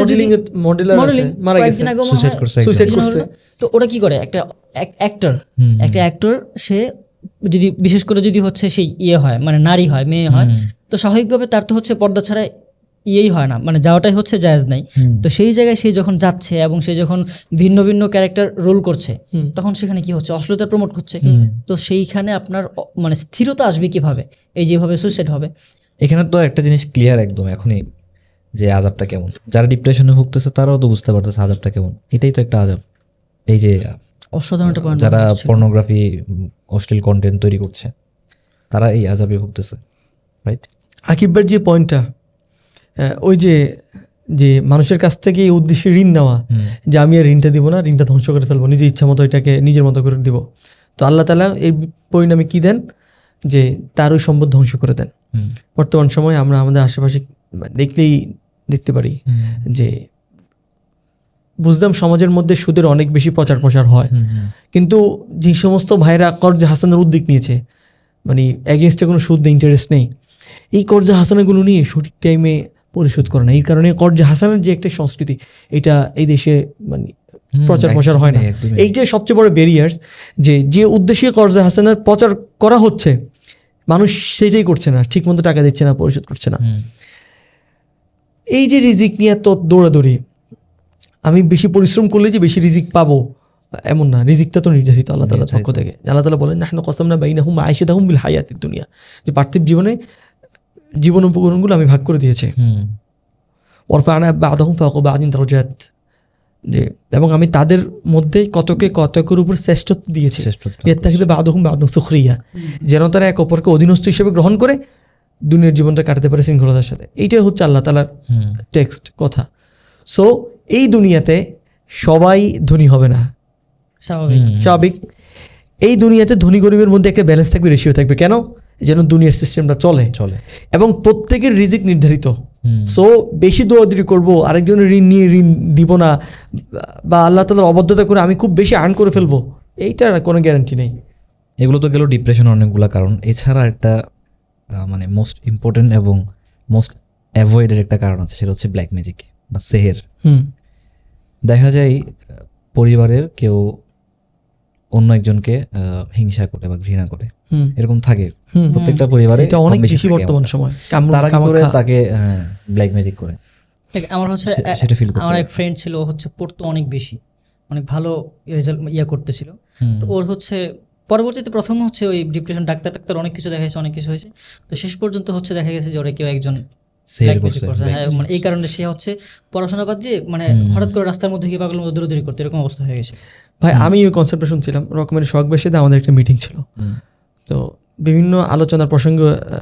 সুইসাইড করছে, তো ওরা কি করে, একটা অ্যাক্টর, সে যদি বিশেষ করে যদি হচ্ছে সেই ইয়ে হয়, মানে নারী হয়, মেয়ে হয়, তো স্বাভাবিকভাবে তার তো হচ্ছে পর্দা ছাড়া ইয়েই হয় না, মানে যাওয়াটাই হচ্ছে জায়েজ নাই। তো সেই জায়গায় সে যখন যাচ্ছে এবং সে যখন ভিন্ন ভিন্ন ক্যারেক্টার রোল করছে, তখন সেখানে কি হচ্ছে, অশ্লীলতা প্রমোট হচ্ছে। তো সেইখানে আপনার মানে স্থিরতা আসবে কিভাবে? এই যেভাবে সুইসাইড হবে। এখানে তো একটা জিনিস ক্লিয়ার একদম এখনই, যে আযাবটা কেমন, যারা ডিপ্রেশনে ভুগতেছে তারাও তো বুঝতে পারতেছে আযাবটা কেমন, এটাই তো একটা আযাব। এই যে অসাধারণ একটা পয়েন্ট, যারা পর্নোগ্রাফি, অশ্লীল কন্টেন্ট তৈরি করছে, তারা এই আযাবে ভুগতেছে, রাইট? আকিবের যে পয়েন্টটা, ওই যে যে মানুষের কাছ থেকে এই উদ্দেশ্যে ঋণ নেওয়া, যে আমি আর ঋণটা দিব না, ঋণটা ধ্বংস করে ফেলবো, নিজের ইচ্ছা মতো এটাকে নিজের মতো করে দিব, তো আল্লাহ তাআলা এই পরিণামে কি দেন, যে তার ওই সম্পদ ধ্বংস করে দেন। বর্তমান সময়ে আমরা আমাদের আশেপাশে দেখলেই দেখতে পারি যে বুঝলাম সমাজের মধ্যে সুদের অনেক বেশি প্রচার প্রসার হয়, কিন্তু যে সমস্ত ভাইরা কর্জে হাসানের উদ্যোগ নিয়েছে, মানে এগেনস্টে কোনো সুদ নেই, ইন্টারেস্ট নেই, এই কর্জে হাসানাগুলো নিয়ে সঠিক টাইমে পরিশোধ করে না, এই কারণে কর্জে হাসানের যে একটা সংস্কৃতি, এটা এই দেশে মানে প্রচার প্রসার হয় না। এইটাই সবচেয়ে বড় ব্যারিয়ার্স, যে উদ্দেশ্যে কর্জে হাসানের প্রচার করা হচ্ছে, মানুষ সেটাই করছে না, ঠিক মতো টাকা দিচ্ছে না, পরিশোধ করছে না। এই যে রিজিক নিয়ে তো দৌড়াদৌড়ি, আমি বেশি পরিশ্রম করলে যে বেশি রিজিক পাবো এমন না, রিজিকটা তো নির্ধারিত আল্লাহ তাআলার পক্ষ থেকে। আল্লাহ তাআলা বলেন, নাহনু কাসামনা বাইনাহুম মাঈশাতাহুম বিল হায়াতিদ দুনিয়া, যে পার্থিব জীবনে জীবন উপকরণগুলো আমি ভাগ করে দিয়েছি। ওয়ারফা'না বা'দাহুম ফাওকা বা'দিন দারাজাত, যে এবং আমি তাদের মধ্যে কতকের উপর শ্রেষ্ঠত্ব দিয়েছি, ইয়াত্তাখিযু বা'দুহুম বা'দান সুখরিয়া, যেন তারা এক অপরকে অধীনস্থ হিসেবে গ্রহণ করে দুনিয়ার জীবনটা কাটাতে পারে শৃঙ্খলতার সাথে। এইটাই হচ্ছে আল্লাহ তাআলার টেক্সট কথা। সো এই দুনিয়াতে সবাই ধনী হবে না, স্বাভাবিক। এই দুনিয়াতে ধনী গরিবের মধ্যে একটা ব্যালেন্স থাকবে, রেশিও থাকবে, কেন? যেন দুনিয়ার সিস্টেমটা চলে এবং প্রত্যেকের রিজিক নির্ধারিত। সো বেশি দৌড়াদৌড়ি করবো, আরেকজনের ঋণ নিয়ে ঋণ দিব না, বা আল্লাহ তাআলার অবাধ্যতা করে আমি খুব বেশি আর্ন করে ফেলবো, এইটার কোনো গ্যারান্টি নেই। এগুলো তো গেল ডিপ্রেশন অনেকগুলো কারণ। এছাড়া একটা মানে মোস্ট ইম্পর্টেন্ট এবং মোস্ট অ্যাভয়েডের একটা কারণ আছে, সেটা হচ্ছে ব্ল্যাক ম্যাজিক বা সেহের। দেখা যায় পরিবারের কেউ অন্য একজনকে হিংসা করে বা ঘৃণা করে, এরকম থাকে প্রত্যেকটা পরিবারে, এটা অনেক বেশি বর্তমান সময়। তারা কি করে তাকে ব্ল্যাক ম্যাজিক করে, আমার হচ্ছে সেটা ফিল করতে আমার এক ফ্রেন্ড ছিল, ও হচ্ছে পড়তো অনেক বেশি, অনেক ভালো রেজাল্ট করতেছিল। তো ওর হচ্ছে পরবর্তীতে প্রথম হচ্ছে ওই ডিপ্রেশন, ডাক্তার অনেক কিছু দেখা গেছে, অনেক কিছু হয়েছে, তো শেষ পর্যন্ত হচ্ছে দেখা গেছে যে ওরা কেউ একজন মানে এই কারণে সে হচ্ছে পড়াশোনা বাদ দিয়ে মানে হঠাৎ করে রাস্তার মধ্যে গিয়ে পাগলের মতো দৌড়াদৌড়ি করতে, এরকম অবস্থা হয়ে গেছে। ভাই আমি ওই কনসেপ্টটা শুনছিলাম, রকমের শখ বেশিতে আমাদের একটা মিটিং ছিল, তো বিভিন্ন আলোচনার প্রসঙ্গ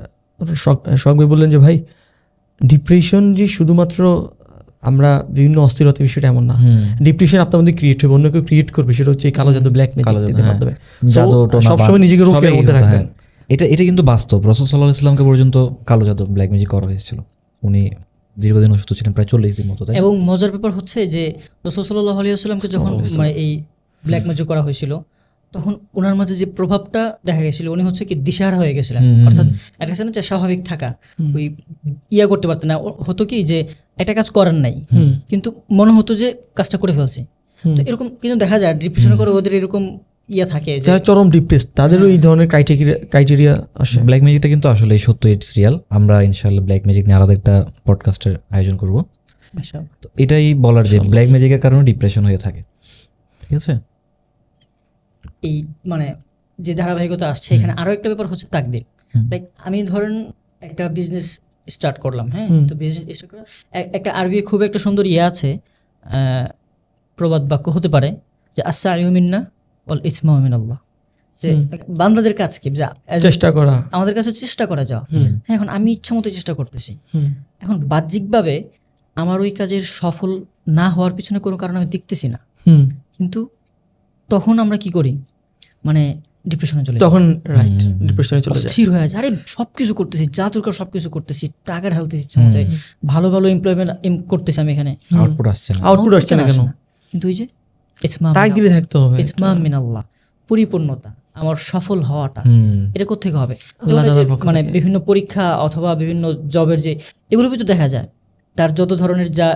শখ ভাই বললেন যে ভাই ডিপ্রেশন যে শুধুমাত্র আমরা বিভিন্ন অস্থিরতা বিষয়টা এমন না, ডিপ্রেশন আপনার মধ্যে ক্রিয়েট হবে, অন্য কেউ ক্রিয়েট করবে, সেটা হচ্ছে কালো জাদু, ব্ল্যাক ম্যাজিকের মাধ্যমে। সবসময় নিজেকে রোগের মধ্যে রাখবেন, এটা কিন্তু বাস্তব। রাসূল সাল্লাল্লাহু আলাইহি ওয়াসাল্লামকে পর্যন্ত কালো জাদু, ব্ল্যাক ম্যাজিক করা হয়েছিল, উনি দীর্ঘদিন অসুস্থ ছিলেন, প্রায় 40 দিন মতো। এবং মজার ব্যাপার হচ্ছে যে রাসূল সাল্লাল্লাহু আলাইহি ওয়াসাল্লামকে যখন মানে এই ব্ল্যাক ম্যাজিক করা হয়েছিল, তখন ওনার মধ্যে যে প্রভাবটা দেখা গেছিল, উনি হচ্ছে কি দিশাহারা হয়ে গেছিলেন, অর্থাৎ একটা কাছে না যে স্বাভাবিক থাকা, ওই করতে পারতেন না, হতো কি যে একটা কাজ করার নাই কিন্তু মনে হতো যে কাজটা করে ফেলছে। তো এরকম কিন্তু দেখা যায় ডিপ্রেশনে করে ওদের এরকম থাকে, যারা চরম ডিপ্রেস তাদেরও এই ধরনের ক্রাইটেরিয়া আসে। ব্ল্যাক ম্যাজিকটা কিন্তু আসলে সত্য, ইটস রিয়াল। আমরা ইনশাআল্লাহ ব্ল্যাক ম্যাজিক নিয়ে আলাদা একটা পডকাস্টের আয়োজন করব। তো এটাই বলার যে ব্ল্যাক ম্যাজিকের কারণে ডিপ্রেশন হয়ে থাকে, ঠিক আছে। এই মানে যে ধারাবাহিকতা আসছে এখানে আরো একটা ব্যাপার হচ্ছে তাকদীর। লাইক আমি ধরেন একটা বিজনেস স্টার্ট করলাম, হ্যাঁ, তো বিজনেস স্টার্ট করা একটা আরবি খুব একটা সুন্দর আছে, প্রবাদ বাক্য হতে পারে যে আস-সা'য়ু মিন্না ওয়াল ইসমাউ মিনাল্লাহ, যে বান্দাদের কাজ কি চেষ্টা করা, আমাদের কাছে চেষ্টা করা যাওয়া। হ্যাঁ, এখন আমি ইচ্ছা মতো চেষ্টা করতেছি, এখন বাহ্যিকভাবে আমার ওই কাজের সফল না হওয়ার পিছনে কোনো কারণ আমি দেখতেছি না, কিন্তু তখন আমরা কি করি, মানে ডিপ্রেশনে চলে যাই, তখন রাইট ডিপ্রেশনে চলে যাই, স্থির হয়ে যায়, আরে সবকিছু করতেছি, যা দরকার সবকিছু করতেছি, টাকা ঢালতেছি ইচ্ছা মতো, ভালো ভালো এমপ্লয়মেন্ট করতেছি আমি, এখানে আউটপুট আসছে না কেন? কিন্তু ওই যে তাকদীরে থাকতে হবে, ইতমাম মিনাল্লাহ, পরিপূর্ণতা, আমার সফল হওয়াটা এটা কোত্থেকে হবে? মানে বিভিন্ন পরীক্ষা অথবা বিভিন্ন জবের যে এগুলোর ভিতর দেখা যায় তার যত ধরনের যা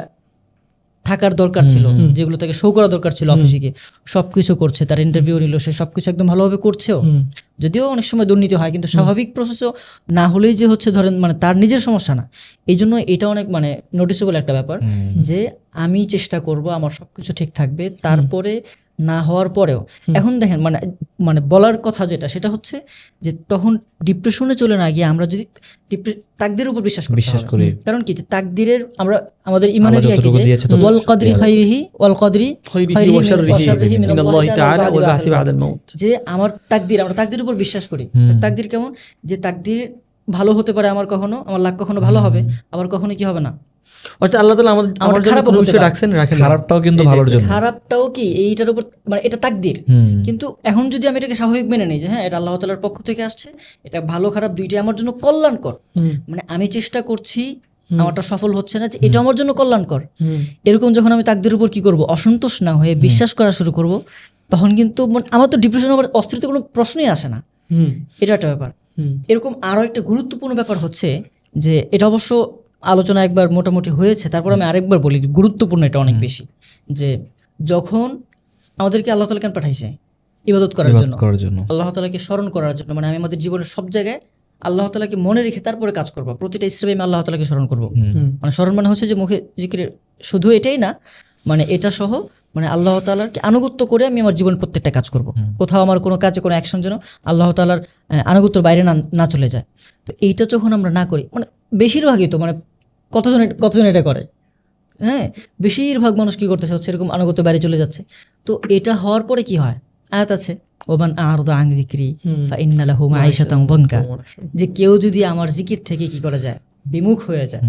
থাকার দরকার ছিল, যেগুলো তাকে শো করা দরকার ছিল অফিসে গিয়ে, সবকিছু করছে, তার ইন্টারভিউ নিল, সে সবকিছু একদম ভালোভাবে করছেও, যদিও অনেক সময় দুর্নীতি হয়, কিন্তু স্বাভাবিক প্রসেসও না হলেই যে হচ্ছে ধরেন মানে তার নিজের সমস্যা না। এই জন্য এটা অনেক মানে নোটিসেবল একটা ব্যাপার যে আমি চেষ্টা করব আমার সবকিছু ঠিক থাকবে, তারপরে না হওয়ার পরেও। এখন দেখেন মানে মানে বলার কথা যেটা সেটা হচ্ছে যে তখন ডিপ্রেশনে চলে না গিয়ে আমরা যদি তাকদীরের উপর বিশ্বাস করি, কারণ কি তাকদীরের আমরা আমাদের ঈমানের ইয়া কি যে ওয়াল কদরি খাইরিহি ওয়াল কদরি খাইরিহি ওয়া শাররিহি মিনাল্লাহি তাআলা ওয়া বা'সি বা'দাল মাউত, যে আমার তাকদীর, আমরা তাকদীরের উপর বিশ্বাস করি। তাকদীর কেমন, যে তাকদীর ভালো হতে পারে, আমার কখনো আমার লাক কখনো ভালো হবে, আবার কখনো কি হবে না, অর্থাৎ আল্লাহ তাআলা আমাদের খারাপ অবশ্যই রাখেন, খারাপটাও কিন্তু ভালোর জন্য, খারাপটাও কি এইটার উপর মানে এটা তাকদীর। কিন্তু এখন যদি আমি এটাকে স্বাভাবিক মেনে নিই যে হ্যাঁ এটা আল্লাহ তাআলার পক্ষ থেকে আসছে, এটা ভালো খারাপ দুইটাই আমার জন্য কল্যাণকর, মানে আমি চেষ্টা করছি আমারটা সফল হচ্ছে না, যে এটা আমার জন্য কল্যাণকর, এরকম যখন আমি তাকদীরের উপর কি করব, অসন্তোষ না হয়ে বিশ্বাস করা শুরু করব, তখন কিন্তু আমার তো ডিপ্রেশন হওয়ার অস্থিরতা কোনো প্রশ্নই আসে না। এটা একটা ব্যাপার। এরকম আরো একটা গুরুত্বপূর্ণ ব্যাপার হচ্ছে যে এটা অবশ্য আলোচনা একবার মোটামুটি হয়েছে, তারপর আমি আরেকবার বলি, গুরুত্বপূর্ণ এটা অনেক বেশি, যে যখন আমাদেরকে আল্লাহ তাআলা কেন পাঠাইছে, ইবাদত করার জন্য, আল্লাহ তাআলাকে স্মরণ করার জন্য, মানে আমি আমাদের জীবনের সব জায়গায় আল্লাহ তাআলাকে মনে রেখে তারপরে কাজ করবো, প্রতিটা স্টেপে আমি আল্লাহ তাআলাকে স্মরণ করবো। মানে স্মরণ মানে হচ্ছে যে মুখে জিকির শুধু এটাই না, মানে এটা সহ মানে আল্লাহ তাআলাকে আনুগত্য করে আমি আমার জীবনের প্রত্যেকটা কাজ করব, কোথাও আমার কোনো কাজে কোনো অ্যাকশন যেন আল্লাহ তাআলার আনুগত্যের বাইরে না চলে যায়। তো এইটা যখন আমরা না করি, মানে বেশিরভাগই তো মানে কতজন এটা করে, হ্যাঁ বেশিরভাগ মানুষ কি করতেছে হচ্ছে এরকম আনুগত্য বাইরে চলে যাচ্ছে। তো এটা হওয়ার পরে কি হয়, আয়াত আছে ওমান আ'রাদা আন যিকরি ফাইন্না লাহু মাঈশাতান যানকা, যে কেউ যদি আমার জিকির থেকে কি করা যায়, বিমুখ হয়ে যায়,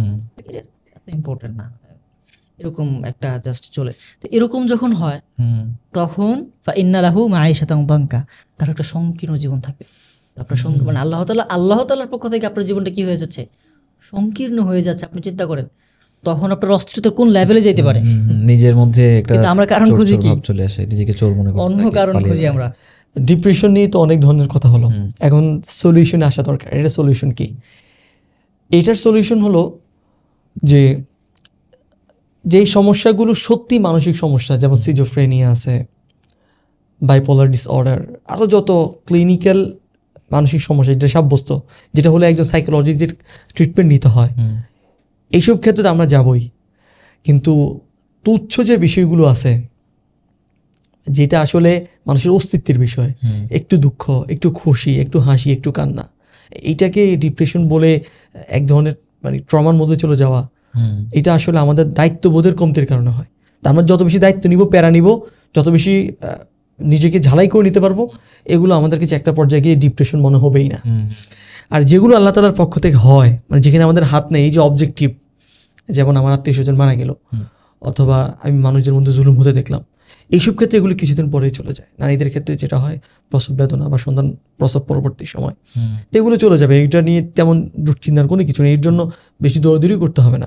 এত ইম্পর্টেন্ট না, এরকম একটা জাস্ট চলে। তো এরকম যখন হয় তখন ফাইন্না লাহু মাঈশাতান যানকা, তার একটা সংকীর্ণ জীবন থাকবে। আপনার মানে আল্লাহ তাআলার পক্ষ থেকে আপনার জীবনটা কি হয়ে যাচ্ছে, সংকীর্ণ হয়ে যাচ্ছে। আপনি চিন্তা করেন তখন আপনার অস্থিরতা কোন লেভেলে যেতে পারে, নিজের মধ্যে একটা আমরা কারণ খুঁজি কি চলে আসে, নিজেকে চোর মনে করি, অন্য কারণ খুঁজি আমরা। ডিপ্রেশন নিয়ে তো অনেক ধরনের কথা হলো, এখন সলিউশন আসা দরকার। এটা সলিউশন কি? এটার সলিউশন হলো যে যেই সমস্যাগুলো সত্যি মানসিক সমস্যা, যেমন সিজোফ্রেনিয়া আছে, বাইপোলার ডিসঅর্ডার, আরও যত ক্লিনিক্যাল মানসিক সমস্যা যেটা সাব্যস্ত, যেটা হলে একজন সাইকোলজিস্টের ট্রিটমেন্ট নিতে হয়, এইসব ক্ষেত্রে আমরা যাবই। কিন্তু তুচ্ছ যে বিষয়গুলো আছে, যেটা আসলে মানুষের অস্তিত্বের বিষয়, একটু দুঃখ, একটু খুশি, একটু হাসি, একটু কান্না, এইটাকে ডিপ্রেশন বলে এক ধরনের মানে ট্রমার মধ্যে চলে যাওয়া, এটা আসলে আমাদের দায়িত্ববোধের কমতির কারণে হয়। আমরা যত বেশি দায়িত্ব নিব, প্যারা নিব, যত বেশি নিজেকে ঝালাই করে নিতে পারবো, এগুলো আমাদের কাছে একটা পর্যায়ে গিয়ে ডিপ্রেশন মনে হবেই না। আর যেগুলো আল্লাহ তাআলার পক্ষ থেকে হয়, মানে যেখানে আমাদের হাত নেই, এই যে অবজেক্টিভ, যেমন আমার আত্মীয় স্বজন মারা গেল, অথবা আমি মানুষদের মধ্যে জুলুম হতে দেখলাম, এইসব ক্ষেত্রে এগুলো কিছুদিন পরেই চলে যায়। নারীদের ক্ষেত্রে যেটা হয় প্রসব বেদনা বা সন্তান প্রসব পরবর্তী সময়, তো এগুলো চলে যাবে, এটা নিয়ে তেমন দুশ্চিন্তার কোনো কিছু নেই, এর জন্য বেশি দৌড়াদৌড়ি করতে হবে না।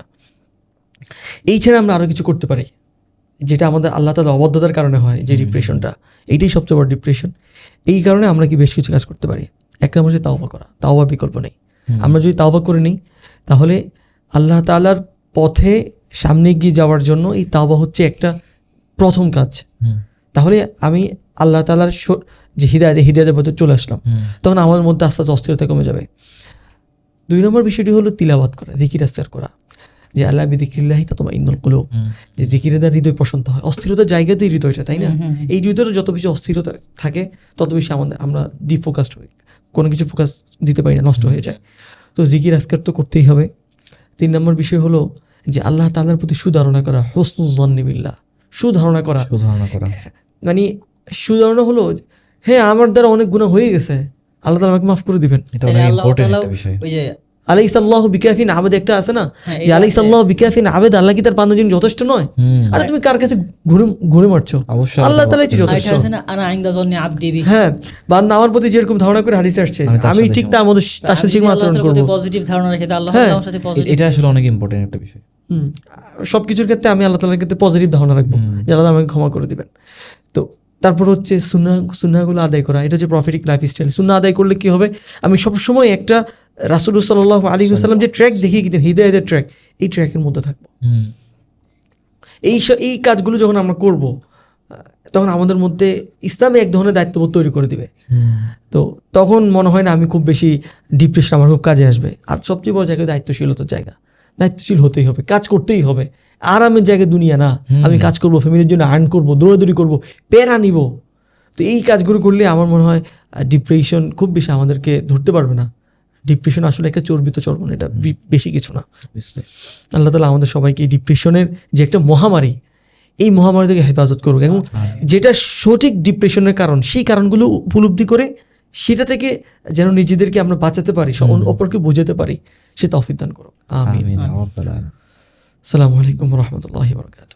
এই ছাড়া আমরা আরও কিছু করতে পারি, যেটা আমাদের আল্লাহ তাআলার অবাধ্যতার কারণে হয়, যে ডিপ্রেশনটা, এইটাই সবচেয়ে বড় ডিপ্রেশন। এই কারণে আমরা কি বেশ কিছু কাজ করতে পারি। এক নম্বর হচ্ছে তাওবা করা, তাওবা বিকল্প নেই। আমরা যদি তাওবা করে নিই, তাহলে আল্লাহ তাআলার পথে সামনে গিয়ে যাওয়ার জন্য এই তাওবা হচ্ছে একটা প্রথম কাজ। তাহলে আমি আল্লাহ তাআলার যে হিদায়াতের পথে চলে আসলাম, তখন আমার মধ্যে আস্তে আস্তে অস্থিরতা কমে যাবে। 2 নম্বর বিষয়টি হলো তিলাওয়াত করা, যিকির আজকার করা, যে আল্লাহ বিযিকরিল্লাহি তাতমাইন্নুল কুলুব, যে যিকিরের দ্বারা হৃদয় প্রশান্ত হয়। অস্থিরতার জায়গাতেই হৃদয়টা, তাই না? এই হৃদয়ের যত বেশি অস্থিরতা থাকে, তত বেশি আমরা ডিফোকাসড হই, কোনো কিছু ফোকাস দিতে পারি না, নষ্ট হয়ে যায়। তো যিকির আজকার তো করতেই হবে। 3 নম্বর বিষয় হলো যে আল্লাহ তাআলার প্রতি সুধারণা করা, হুসনুল যন্নি বিল্লাহ, সুধারণা করা। মানে সুধারণা হলো, হ্যাঁ আমার দ্বারা অনেক গুনাহ হয়ে গেছে, আল্লাহ তাআলা আমাকে মাফ করে দিবেন। এটা অনেক ইম্পর্টেন্ট একটা বিষয়। ওই যে আলাইসাল্লাহু বিকাফিন আবেদ একটা আছে না, যে আলাইসাল্লাহু বিকাফিন আবেদ, আল্লাহ কি তার বান্দার জন্য যথেষ্ট নয়? আরে তুমি কার কাছে ঘুরে মারছো? অবশ্যই আল্লাহ তাআলাই তো যথেষ্ট। আনা ইনদা যন্নি আবদি বি, হ্যাঁ, বান্দা আমার প্রতি যেরকম ধারণা করে হাদিসে আসছে, আমি ঠিক তার সাথে সেরকম আচরণ করব। পজিটিভ ধারণা রেখে আল্লাহ আমার সাথে পজিটিভ, এটা আসলে অনেক ইম্পর্টেন্ট একটা বিষয়। সবকিছুর ক্ষেত্রে আমি আল্লাহ তাআলার ক্ষেত্রে পজিটিভ ধারণা রাখবো, যে আল্লাহ আমাকে ক্ষমা করে দিবেন। তো তারপর হচ্ছে সুন্নাহগুলো আদায় করা, এটা হচ্ছে প্রফেটিক লাইফস্টাইল। সুন্নাহ আদায় করলে কি হবে, আমি সবসময় একটা রাসূলুল্লাহ সাল্লাল্লাহু আলাইহি ওয়াসাল্লাম যে ট্র্যাক দেখিয়ে গেছেন, হিদায়াতের ট্র্যাক, এই ট্র্যাকের মধ্যে থাকবো। এই কাজগুলো যখন আমরা করব, তখন আমাদের মধ্যে ইসলামে এক ধরনের দায়িত্ববোধ তৈরি করে দিবে। তো তখন মনে হয় না আমি খুব বেশি ডিপ্রেশন আমার খুব কাজে আসবে। আর সবচেয়ে বড় জায়গা দায়িত্বশীলতার জায়গা, দায়িত্বশীল হতেই হবে, কাজ করতেই হবে। আরামের জায়গায় দুনিয়া না, আমি কাজ করব, ফ্যামিলির জন্য আর্ন করব, দৌড়াদৌড়ি করব, প্যারা নিব। তো এই কাজগুলো করলে আমার মনে হয় ডিপ্রেশন খুব বেশি আমাদেরকে ধরতে পারবে না। ডিপ্রেশন আসলে একটা চর্বিত চর্বণ, এটা বেশি কিছু না। আল্লাহ তাআলা আমাদের সবাইকে এই ডিপ্রেশনের যে একটা মহামারী, এই মহামারী থেকে হেফাজত করুক, এবং যেটা সঠিক ডিপ্রেশনের কারণ, সেই কারণগুলো উপলব্ধি করে সেটা থেকে যেন নিজেদেরকে আমরা বাঁচাতে পারি, অপরকে বোঝাতে পারি, সে তৌফিক দান করুক। আমিন। আসসালামু আলাইকুম ওয়া রাহমাতুল্লাহি ওয়া বারাকাতুহু।